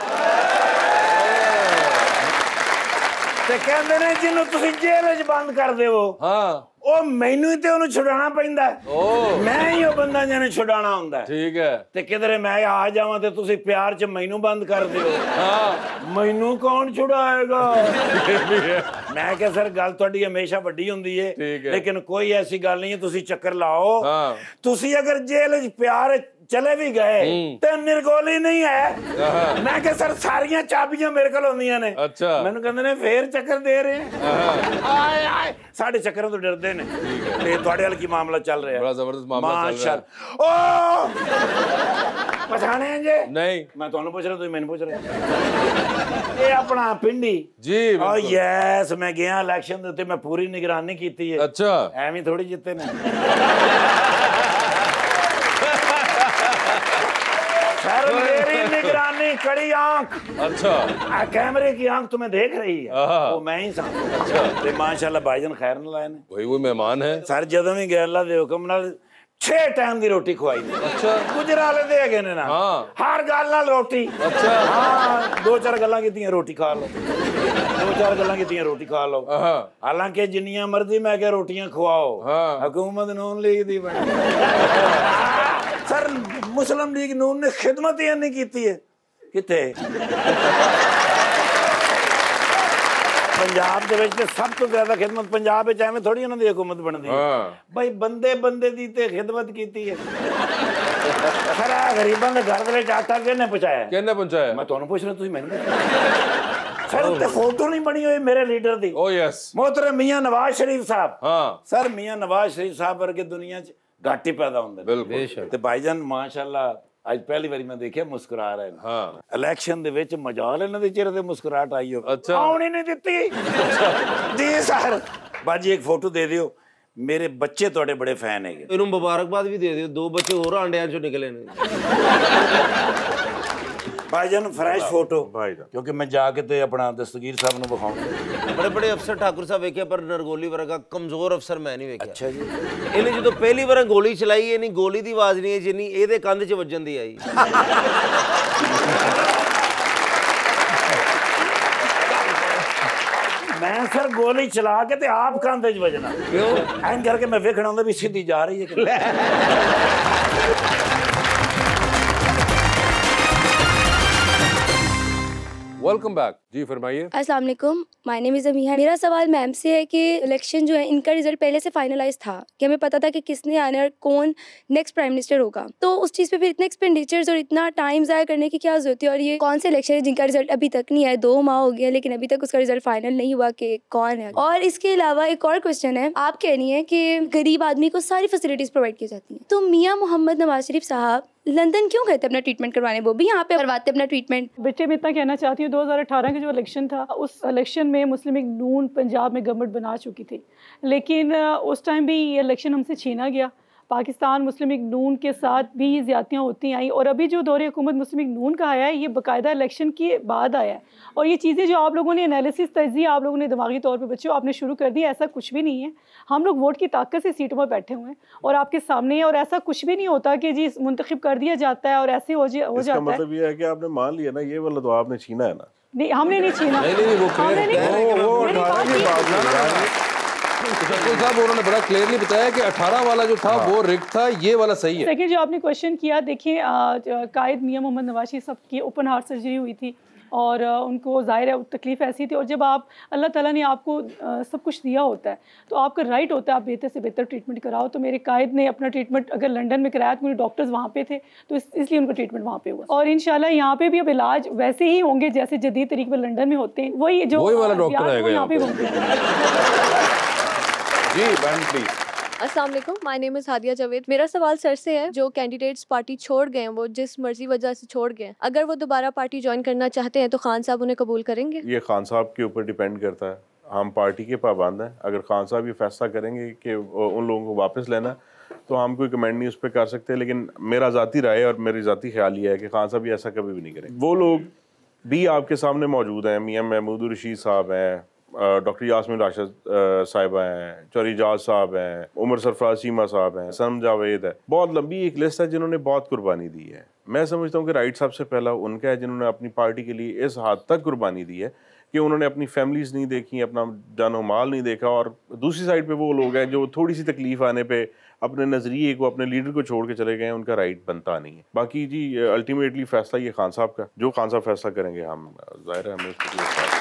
ते कहंदे ने जिन्नू तुसी जेल विच बंद कर देवो हां ਉਹ ਮੈਨੂੰ ਤੇ ਉਹਨੂੰ ਛੁਡਾਣਾ ਪੈਂਦਾ ਓ ਮੈਂ ਹੀ ਉਹ ਬੰਦਾ ਜਿਹਨੇ ਛੁਡਾਣਾ ਹੁੰਦਾ ਠੀਕ ਹੈ ਤੇ ਕਿਧਰੇ ਮੈਂ ਆ ਜਾਵਾਂ ਤੇ ਤੁਸੀਂ ਪਿਆਰ 'ਚ ਮੈਨੂੰ ਬੰਦ ਕਰ ਦਿਓ ਹਾਂ ਮੈਨੂੰ ਕੌਣ ਛੁਡਾਏਗਾ ਮੈਂ ਕਿਹਾ ਸਰ ਗੱਲ ਤੁਹਾਡੀ ਹਮੇਸ਼ਾ ਵੱਡੀ ਹੁੰਦੀ ਏ ਲੇਕਿਨ ਕੋਈ ਐਸੀ ਗੱਲ ਨਹੀਂ ਹੈ ਤੁਸੀਂ ਚੱਕਰ ਲਾਓ ਤੁਸੀਂ ਅਗਰ ਜੇਲ੍ਹ 'ਚ ਪਿਆਰ चले भी गए तो निर्गोली नहीं है मैं क्या सर सारियां चाबियां मेरे को होंदियां ने अच्छा मैंने कहंदे ने फेर चक्कर दे रहे हैं आए आए साडे चक्करों तो डरदे ने ते तुहाडे वाल की मामला चल रहा है बड़ा जबरदस्त मामला चल रहा है ओ पछाणे जे नहीं मैं तुहानू पूछ रहा तुसीं मैनू पूछ रहे ये अपना पिंडी जी ओ यस मैं गया इलेक्शन दे उत्ते मैं पूरी निगरानी कीती है अच्छा एवें थोड़ी जित्ते ने सर मेरी निगरानी कड़ी आंख अच्छा कैमरे की आंख तुम्हें देख रही है वो मैं ही सामने अच्छा ते माशाल्लाह भाईजान खैर न लाए ने वही वो मेहमान है सर जदों भी गए अल्लाह दे हुक्म नाल छह टाइम दी रोटी खवाई अच्छा गुजराले दे गए ने ना हां हर गल नाल रोटी अच्छा हां दो चार गल्लां कीतियां रोटी खा लो दो चार गल्लां कीतियां रोटी खा लो हालांकि जिन्नियां मर्जी मैं क्या रोटियां खवाओ हुकूमत नून लीग दी बनी सर मुस्लिम लीग नून ने खिदमत ही नहीं की है किथे पंजाब दे विच सब तो ज्यादा खिदमत पंजाब विच एवें थोड़ी उन्हां दी हुकूमत बनदी है भाई बंदे बंदे दी ते खिदमत कीती है सर गरीबां दे घर दे आटा किहने पहुंचाया किहने पहुंचाया मैं तुहानू पुछ रहा तुसीं मैनू सर उत्ते फोटो नहीं बनी हुई मेरे लीडर दी ओ यस मोहतरम मियां नवाज शरीफ साहब हां सर मियां नवाज शरीफ साहब वर्गे दुनिया च घट ही पैदा होंदे बिल्कुल ते भाईजान माशाल्लाह आज पहली बारी मैं देखिया मुस्कुरा रहे हैं हां इलेक्शन दे विच मजाल इन्हां दे चेहरे ते मुस्कुराहट आई हो अच्छा आउण ही नहीं दित्ती जी सर बाजी एक फोटो दे दियो मेरे बच्चे तुहाडे बड़े फैन है इन्हू मुबारकबाद भी दे दियो दो बच्चे होर आंडियां चों निकले ने भाईजान फ्रेश फोटो भाईजान क्योंकि मैं जाके ते अपना दस्तगीर साहब नूं विखाउणा बड़े बड़े अफसर ठाकुर साहब वेखे पर नरगोली वर्गा कमजोर अफसर मैं नहीं वेख्या अच्छा जी इन्हें जो पहली बार गोली चलाई है नहीं गोली दी आवाज नहीं है जिन्नी एदे कंध च वजन दी आई मैं सर गोली चला के ते आप कंध च वजना क्यों ऐन करके मैं वेखना हुंदा भी सीधी जा रही है वेलकम बैक जी फरमाइए। अस्सलाम वालेकुम, माय नेम इज़ अमीहा। मेरा सवाल मैम से है कि इलेक्शन जो है इनका रिजल्ट पहले से फाइनलाइज था कि हमें पता था कि किसने आने और कौन नेक्स्ट प्राइम मिनिस्टर होगा, तो उस चीज़ पे फिर इतने एक्सपेंडिचर्स और इतना टाइम ज़ाया करने की क्या जरूरत है? और ये कौन से इलेक्शन है जिनका रिजल्ट अभी तक नहीं है, दो माह हो गया लेकिन अभी तक उसका रिजल्ट फाइनल नहीं हुआ कि कौन है? और इसके अलावा एक और क्वेश्चन है, आप कह रही हैं कि गरीब आदमी को सारी फैसिलिटीज़ प्रोवाइड की जाती हैं, तो मियाँ मोहम्मद नवाज शरीफ साहब लंदन क्यों गए थे अपना ट्रीटमेंट करवाने? वो भी यहाँ पे करवाते अपना ट्रीटमेंट। बेटे मैं इतना कहना चाहती हूँ, दो हज़ार अठारह का जो इलेक्शन था उस इलेक्शन में मुस्लिम लीग नून पंजाब में गवर्नमेंट बना चुकी थी, लेकिन उस टाइम भी ये इलेक्शन हमसे छीना गया। पाकिस्तान मुस्लिम लीग नून के साथ भी ज़्यादतियाँ होती आई, और अभी जो दौरे हुकूमत मुस्लिम लीग नून का आया है ये बाकायदा इलेक्शन के बाद आया है। और ये चीज़ें जो आप लोगों ने एनालिसिस तजिए आप लोगों ने दिमागी तौर पर बच्चों आपने शुरू कर दिया, ऐसा कुछ भी नहीं है। हम लोग वोट की ताकत से सीटों पर बैठे हुए हैं और आपके सामने है, और ऐसा कुछ भी नहीं होता कि जी मुंतखब कर दिया जाता है और ऐसे हो जा- हो जाता है। मतलब ये है कि आपने मान लिया ना ये वाला तो आपने छीना है ना। नहीं, हमने नहीं छीना। नहीं नहीं वो हमने नहीं- वो वो मेरी अठारह बात की नहीं- बात है। शकील साहब उन्होंने बड़ा क्लियरली बताया कि अठारह वाला जो था वो रिग था, ये वाला सही है। सेकंड जो आपने क्वेश्चन किया, देखिए कायद मियां मोहम्मद नवाज साहब की ओपन हार्ट सर्जरी हुई थी और आ, उनको ज़ाहिर है तकलीफ़ ऐसी थी, और जब आप अल्लाह ताला ने आपको आ, सब कुछ दिया होता है तो आपका राइट होता है आप बेहतर से बेहतर ट्रीटमेंट कराओ। तो मेरे कायद ने अपना ट्रीटमेंट अगर लंदन में कराया तो मेरे डॉक्टर्स वहाँ पे थे, तो इस, इसलिए उनका ट्रीटमेंट वहाँ पे हुआ। और इंशाल्लाह यहाँ पे भी अब इलाज वैसे ही होंगे जैसे जदीद तरीके पर लंदन में होते हैं, वही जो वही वाला डॉक्टर इलाज आएगा वो यहाँ पे पे। होंगे। जी मैम प्लीज। अस्सलाम वालेकुम, my name is Hadia Javed. मेरा सवाल सर से है, जो कैंडिडेट्स पार्टी छोड़ गए हैं वो जिस मर्जी वजह से छोड़ गए हैं, अगर वो दोबारा पार्टी ज्वाइन करना चाहते हैं तो खान साहब उन्हें कबूल करेंगे? ये खान साहब के ऊपर डिपेंड करता है। हम पार्टी के पाबंद हैं। अगर खान साहब ये फैसला करेंगे कि उन लोगों को वापस लेना तो हम कोई कमेंट नहीं उस पर कर सकते, लेकिन मेरा ज़ाती राय और मेरी ज़ाती ख्याल ये है कि खान साहब ये ऐसा कभी भी नहीं करेंगे। वो लोग भी आपके सामने मौजूद हैं, मियां महमूद रशीद साहब हैं, डॉक्टर यास्मीन राशिद साहिबा हैं, चौरीजाज साहब हैं, उमर सरफराज चीमा साहब हैं, सनम जावेद है। बहुत लंबी एक लिस्ट है जिन्होंने बहुत कुर्बानी दी है। मैं समझता हूँ कि राइट सबसे पहला उनका है जिन्होंने अपनी पार्टी के लिए इस हद तक कुर्बानी दी है कि उन्होंने अपनी फैमिलीज नहीं देखी, अपना जानो माल नहीं देखा। और दूसरी साइड पे वो लोग हैं जो थोड़ी सी तकलीफ आने पे अपने नज़रिए को, अपने लीडर को छोड़ के चले गए हैं, उनका राइट बनता नहीं है। बाकी जी अल्टीमेटली फैसला ये खान साहब का, जो खान साहब फैसला करेंगे हम जाहिर है हमें उसको।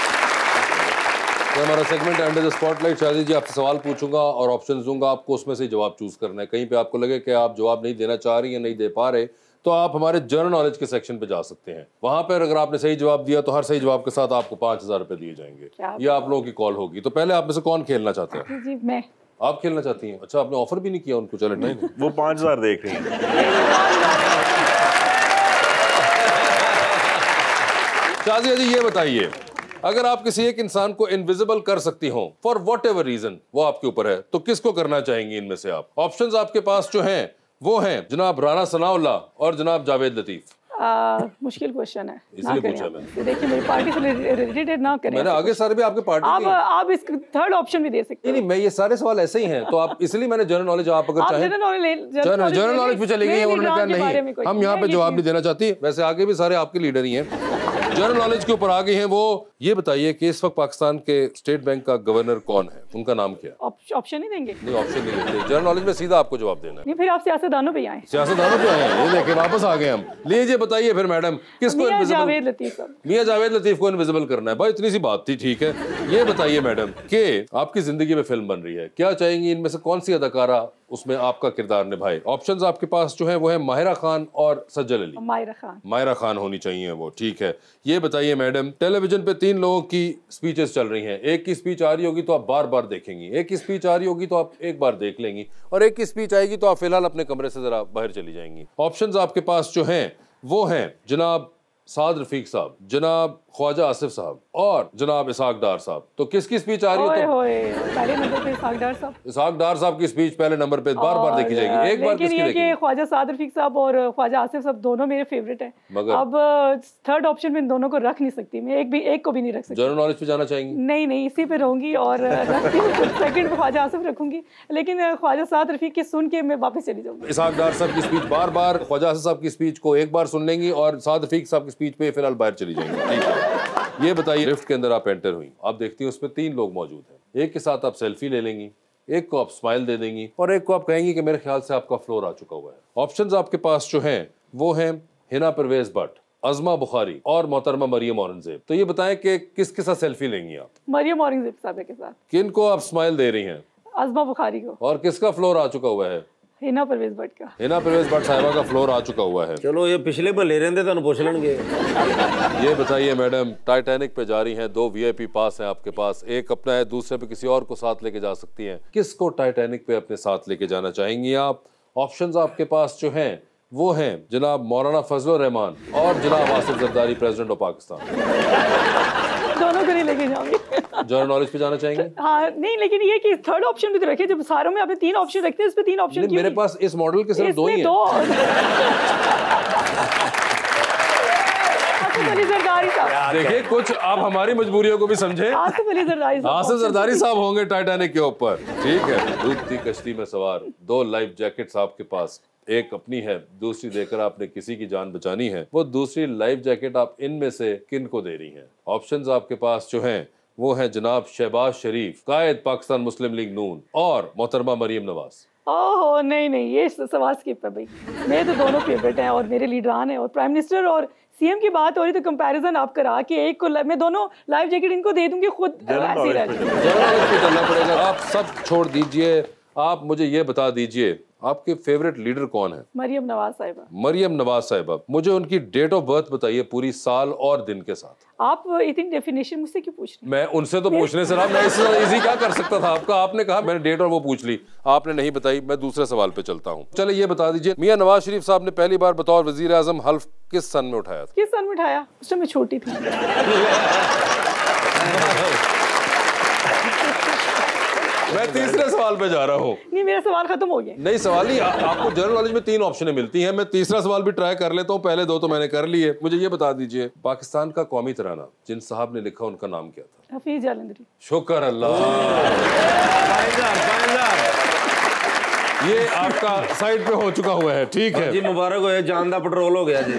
तो हमारा सेगमेंट अंडर द स्पॉटलाइट। शादी जी आपसे सवाल पूछूंगा और ऑप्शंस दूंगा, आपको उसमें से जवाब चूज करना है। कहीं पे आपको लगे कि आप जवाब नहीं देना चाह रही या नहीं दे पा रहे तो आप हमारे जनरल नॉलेज के सेक्शन पे जा सकते हैं। वहां पर अगर आपने सही जवाब दिया तो हर सही जवाब के साथ आपको पाँच हजार रुपये दिए जाएंगे। ये आप लोगों की कॉल होगी। तो पहले आप में से कौन खेलना चाहते हैं? जी मैं। आप खेलना चाहती हैं? अच्छा, आपने ऑफर भी नहीं किया उनको? चले नहीं, वो पाँच हजार देख रही हैं। शाजिया जी ये बताइए, अगर आप किसी एक इंसान को इनविजिबल कर सकती हो फॉर वॉट एवर रीजन, वो आपके ऊपर है, तो किसको करना चाहेंगी इनमें से आप? ऑप्शंस आपके पास जो हैं वो हैं जनाब राना सनाउल्लाह और जनाब जावेद लतीफ। आ, मुश्किल क्वेश्चन है, इसलिए ना पूछा करें। मैंने। देखिए मेरी पार्टी से रिलेटेड ना करें। मैंने आगे सारे भी आपके पार्टी आप के हैं। आप इस थर्ड ऑप्शन भी दे सकते नहीं नहीं, मैं ये सारे सवाल ऐसे ही हैं, तो आप इसलिए मैंने जनरल नॉलेज आप अगर आप चाहें जनरल नॉलेज जनरल नॉलेज पे चले गए हैं। उन्होंने कहा नहीं, हम यहाँ पे जवाब नहीं देना चाहती। वैसे आगे भी सारे आपके लीडर ही हैं। जनरल नॉलेज के ऊपर आ गए हैं। वो ये बताइए कि इस वक्त पाकिस्तान के स्टेट बैंक का गवर्नर कौन है, उनका नाम क्या है? ऑप्शन नहीं देंगे? नहीं ऑप्शन नहीं देते। जनरल नॉलेज में सीधा आपको जवाब देना है। नहीं, फिर आप सियासतदानों पे आए। सियासतदानों पे आए हैं, ये देखे वापस आ गए हम। लीजिए बताइए फिर मैडम, किसको मियां इनविजिबल? जावेद लतीफ साहब। मियां जावेद लतीफ को इनविजिबल करना है। भाई इतनी सी बात थी, ठीक है। ये बताइए मैडम कि आपकी जिंदगी में फिल्म बन रही है, क्या चाहेंगी इनमें से कौन सी अदाकारा उसमें आपका किरदार निभाए? ऑप्शंस आपके पास जो है वो है माहिरा खान और सज्जल अली। माहिरा खान। माहिरा खान होनी चाहिए वो, ठीक है। ये बताइए मैडम, टेलीविजन पे तीन लोगों की स्पीचेस चल रही हैं। एक की स्पीच आ रही होगी तो आप बार बार देखेंगी, एक की स्पीच आ रही होगी तो आप एक बार देख लेंगी, और एक की स्पीच आएगी तो आप फिलहाल अपने कमरे से जरा बाहर चली जाएंगी। ऑप्शंस आपके पास जो हैं वो हैं जनाब साद रफीक साहब, जनाब ख्वाजा आसिफ साहब और जनाब इसाक डार साहब। तो किसकी स्पीच आ रही है? तो पहले नंबर पे इसाक डार साहब। इसाक डार साहब की स्पीच पहले नंबर पे बार बार देखी जाएगी। एक बार किसकी देखेंगे? ख्वाजा साद रफीक साहब और ख्वाजा आसिफ साहब दोनों मेरे फेवरेट हैं। मगर अब थर्ड ऑप्शन में इन दोनों को रख नहीं सकती मैं, एक भी एक को भी नहीं रख सकती। जनरल नॉलेज पे जाना चाहेंगी? नहीं नहीं, इसी पे रहूंगी और रखती हूँ। सेकंड पे ख्वाजा आसिफ रखूंगी, लेकिन ख्वाजा साद रफीक की सुन के मैं वापस चली जाऊंगी। इसाक डार साहब की स्पीच बार बार, ख्वाजा आसिफ साहब की स्पीच को एक बार सुन लेंगी और साद रफीक साहब की स्पीच पे फिलहाल बाहर चली जाएंगी। ठीक है। ये बताइए, लिफ्ट के अंदर आप एंटर हुई, आप देखती हैं उसमें तीन लोग मौजूद हैं। एक के साथ आप सेल्फी ले लेंगी, एक को आप स्माइल दे देंगी और एक को आप कहेंगी कि मेरे ख्याल से आपका फ्लोर आ चुका हुआ है। ऑप्शंस आपके पास जो हैं वो हैं हिना परवेज भट्ट, अज़मा बुखारी और मोहतरमा मरियम औरंगजेब। तो ये बताएं कि किसके साथ सेल्फी लेंगी आप? मरियम औरंगजेब साहब के साथ। किन को आप स्माइल दे रही हैं? अज़मा बुखारी को। और किसका फ्लोर आ चुका हुआ है? हिना परवेज भट्ट का। हिना परवेज भट्ट साहिबा का फ्लोर आ चुका हुआ है। चलो ये पिछले भले रहते तो पूछ लेंगे। ये बताइए मैडम, टाइटैनिक पे जा रही हैं, दो वीआईपी पास हैं आपके पास, एक अपना है, दूसरे पे किसी और को साथ लेके जा सकती हैं। किसको टाइटैनिक पे अपने साथ लेके जाना चाहेंगी आप? ऑप्शंस आपके पास जो हैं वो हैं जनाब मौलाना फजलुर रहमान और जनाब आसिफ जरदारी, प्रेसिडेंट ऑफ पाकिस्तान। दोनों को नहीं लेके जाऊंगी। जनरल नॉलेज पे जाना चाहेंगे? हाँ नहीं, लेकिन ये कि थर्ड ऑप्शन भी तो रखे, जब सारों में आपने तीन ऑप्शन रखते हैं, इस पे तीन ऑप्शन क्यों? मेरे पास इस मॉडल के सिर्फ दो ही हैं। देखिए कुछ आप हमारी मजबूरियों को भी समझे। आसिफ अली जरदारी साहब, आसिफ जरदारी साहब होंगे टाइटैनिक के ऊपर, ठीक है। डूबती कश्ती में सवार, दो लाइफ जैकेट्स आपके पास, एक अपनी है, दूसरी देकर आपने किसी की जान बचानी है। वो दूसरी लाइफ जैकेट आप इनमें से किन को दे रही हैं? ऑप्शंस आपके पास जो हैं वो हैं जनाब शहबाज शरीफ, कायद पाकिस्तान मुस्लिम लीग नून, और मोहतरमा मरियम नवाज। ओहो नहीं नहीं, ये सवाल स्किप है भाई। मेरे तो दोनों फेवरेट हैं और मेरे लीडरान हैं, और प्राइम मिनिस्टर और सीएम की बात हो रही तो कंपैरिजन आप करा के एक को मैं दोनों लाइफ जैकेट इनको दे दूंगी, खुद ऐसे रह जाएगी। चलना पड़ेगा। आप सब छोड़ दीजिए, आप मुझे ये बता दीजिए आपके फेवरेट लीडर कौन है? मरियम नवाज साहिबा। मरियम नवाज साहिबा, मुझे उनकी डेट ऑफ बर्थ बताइए पूरी साल और दिन के साथ। आप इतनी डेफिनेशन मुझसे क्यों पूछ रहे हैं? मैं उनसे तो पूछने से रहा, मैं इससे इजी क्या कर सकता था आपका? आपने कहा मैंने डेट और वो पूछ ली, आपने नहीं बताई। मैं दूसरे सवाल पे चलता हूँ। चले ये बता दीजिए, मियां नवाज शरीफ साहब ने पहली बार बतौर वजीर आजम हल्फ किस सन में उठाया था? किस सन में उठाया? उस समय मैं छोटी थी। मैं तीसरे सवाल पे जा रहा हूँ। नहीं, मेरा सवाल खत्म हो गया। नहीं सवाल ही, आपको जनरल नॉलेज में तीन ऑप्शनें मिलती हैं। मैं तीसरा सवाल भी ट्राई कर लेता हूँ, पहले दो तो मैंने कर लिए। मुझे ये बता दीजिए, पाकिस्तान का कौमी तराना जिन साहब ने लिखा उनका नाम क्या था? हफीज जालंधरी। शुक्र अल्लाह, ये आपका साइड पे हो चुका हुआ है, ठीक है जी। मुबारक हो, जान दा पेट्रोल हो गया जी।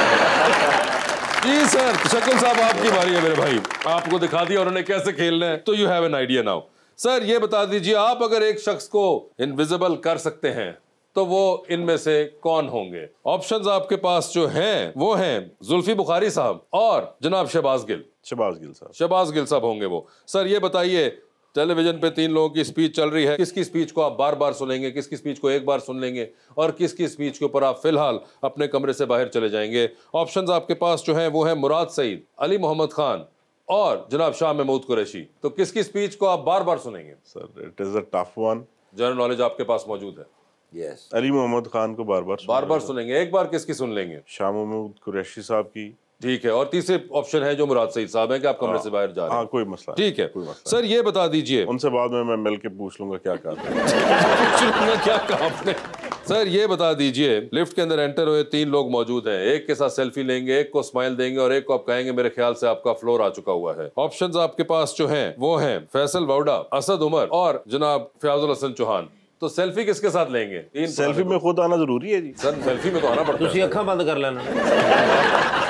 जी सर, शकुल साहब आपकी बारी है मेरे भाई, आपको दिखा दिया उन्होंने कैसे खेलना है, तो you have an idea now. Sir ये बता दीजिए, आप अगर एक शख्स को इनविजिबल कर सकते हैं तो वो इनमें से कौन होंगे? ऑप्शंस आपके पास जो हैं वो हैं जुल्फी बुखारी साहब और जनाब शहबाज गिल। शहबाज गिल साहब। शहबाज गिल साहब होंगे वो। सर ये बताइए, टेलीविजन पे तीन लोगों की स्पीच चल रही है, किसकी स्पीच को आप बार बार सुनेंगे, किसकी स्पीच को एक बार सुन लेंगे, और किसकी स्पीच के ऊपर आप फिलहाल अपने कमरे से बाहर चले जाएंगे? ऑप्शंस आपके पास जो हैं वो हैं मुराद सईद, अली मोहम्मद खान और जनाब शाह महमूद कुरैशी। तो किसकी स्पीच को आप बार बार सुनेंगे? Sir it is a tough one. General knowledge आपके पास मौजूद है। यस, अली मोहम्मद खान को बार बार बार बार सुनेंगे। एक बार किसकी सुन लेंगे? शाह महमूद कुरैशी साहब की। ठीक है, और तीसरे ऑप्शन है जो मुराद सईद साहब हैं कि आप कमरे से बाहर जा रहे हैं। हाँ, कोई मसला ठीक है। सर ये बता दीजिए, उनसे बाद में मैं मिल के पूछ लूंगा क्या कहा क्या कहा आपने। सर ये बता दीजिए, लिफ्ट के अंदर एंटर हुए तीन लोग मौजूद हैं, एक के साथ सेल्फी लेंगे, एक को स्माइल देंगे और एक को आप कहेंगे मेरे ख्याल से आपका फ्लोर आ चुका हुआ है। ऑप्शंस आपके पास जो हैं वो हैं फैसल वाउडा, असद उमर और जनाब फयाजुल हसन चौहान। तो सेल्फी किसके साथ लेंगे? सेल्फी में खुद आना जरूरी है जी। सर सेल्फी में तो आना पड़ता है। अखा बंद कर लेना।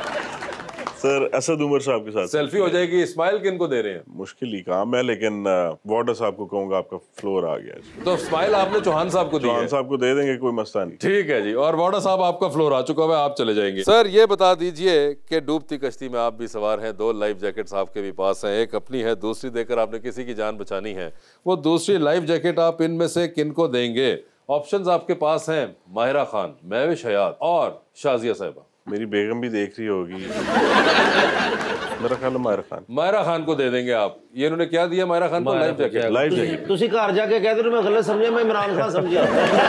सर असद उमर साहब के साथ सेल्फी हो जाएगी। स्माइल किन को दे रहे हैं? मुश्किल ही काम है, लेकिन वार्डर साहब को कहूंगा आपका फ्लोर आ गया जी। तो स्माइल आपने चौहान साहब को दी है? चौहान साहब को दे देंगे, कोई मसला नहीं। ठीक है जी, और वार्डर साहब आपका फ्लोर आ चुका है, आप चले जाएंगे। सर ये बता दीजिए कि डूबती कश्ती में आप भी सवार हैं, दो लाइफ जैकेट्स आपके भी पास हैं, एक अपनी है, दूसरी देकर आपने किसी की जान बचानी है। वो दूसरी लाइफ जैकेट आप इनमें से किन को देंगे? ऑप्शंस आपके पास हैं माहिरा खान, महविश हयात और शाजिया साहिबा। मेरी बेगम भी देख रही होगी। मेरा ख्याल है माहिरा खान। माहिरा खान को दे देंगे आप। ये इन्होंने क्या दिया माहिरा खान को? Life jacket. लाइफ जैकेट तुसी घर जाके कहते हो मैं गलत समझा, मैं इमरान खान समझा।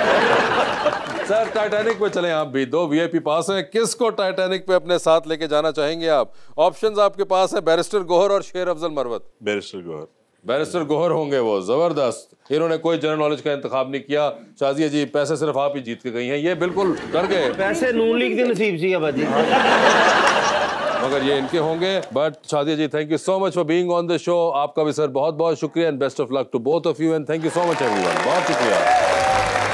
सर टाइटैनिक पे चले आप भी, दो वीआईपी पास हैं, किसको टाइटैनिक पे अपने साथ लेके जाना चाहेंगे आप? ऑप्शंस आपके पास है बैरिस्टर गोहर और शेर अफजल मरवत। बैरिस्टर गोहर। बैरिस्टर गोहर होंगे वो, जबरदस्त। इन्होंने कोई जनरल नॉलेज का इंतखाब नहीं किया। शाजिया जी पैसे सिर्फ आप ही जीत के गई हैं, ये बिल्कुल डर गए। पैसे नून लीग दी नसीब सी बाजी, मगर ये इनके होंगे। But Shazia ji thank you so much for being on the show. आपका भी सर बहुत बहुत शुक्रिया and best of luck to both of you and thank you so much everyone. बहुत शुक्रिया।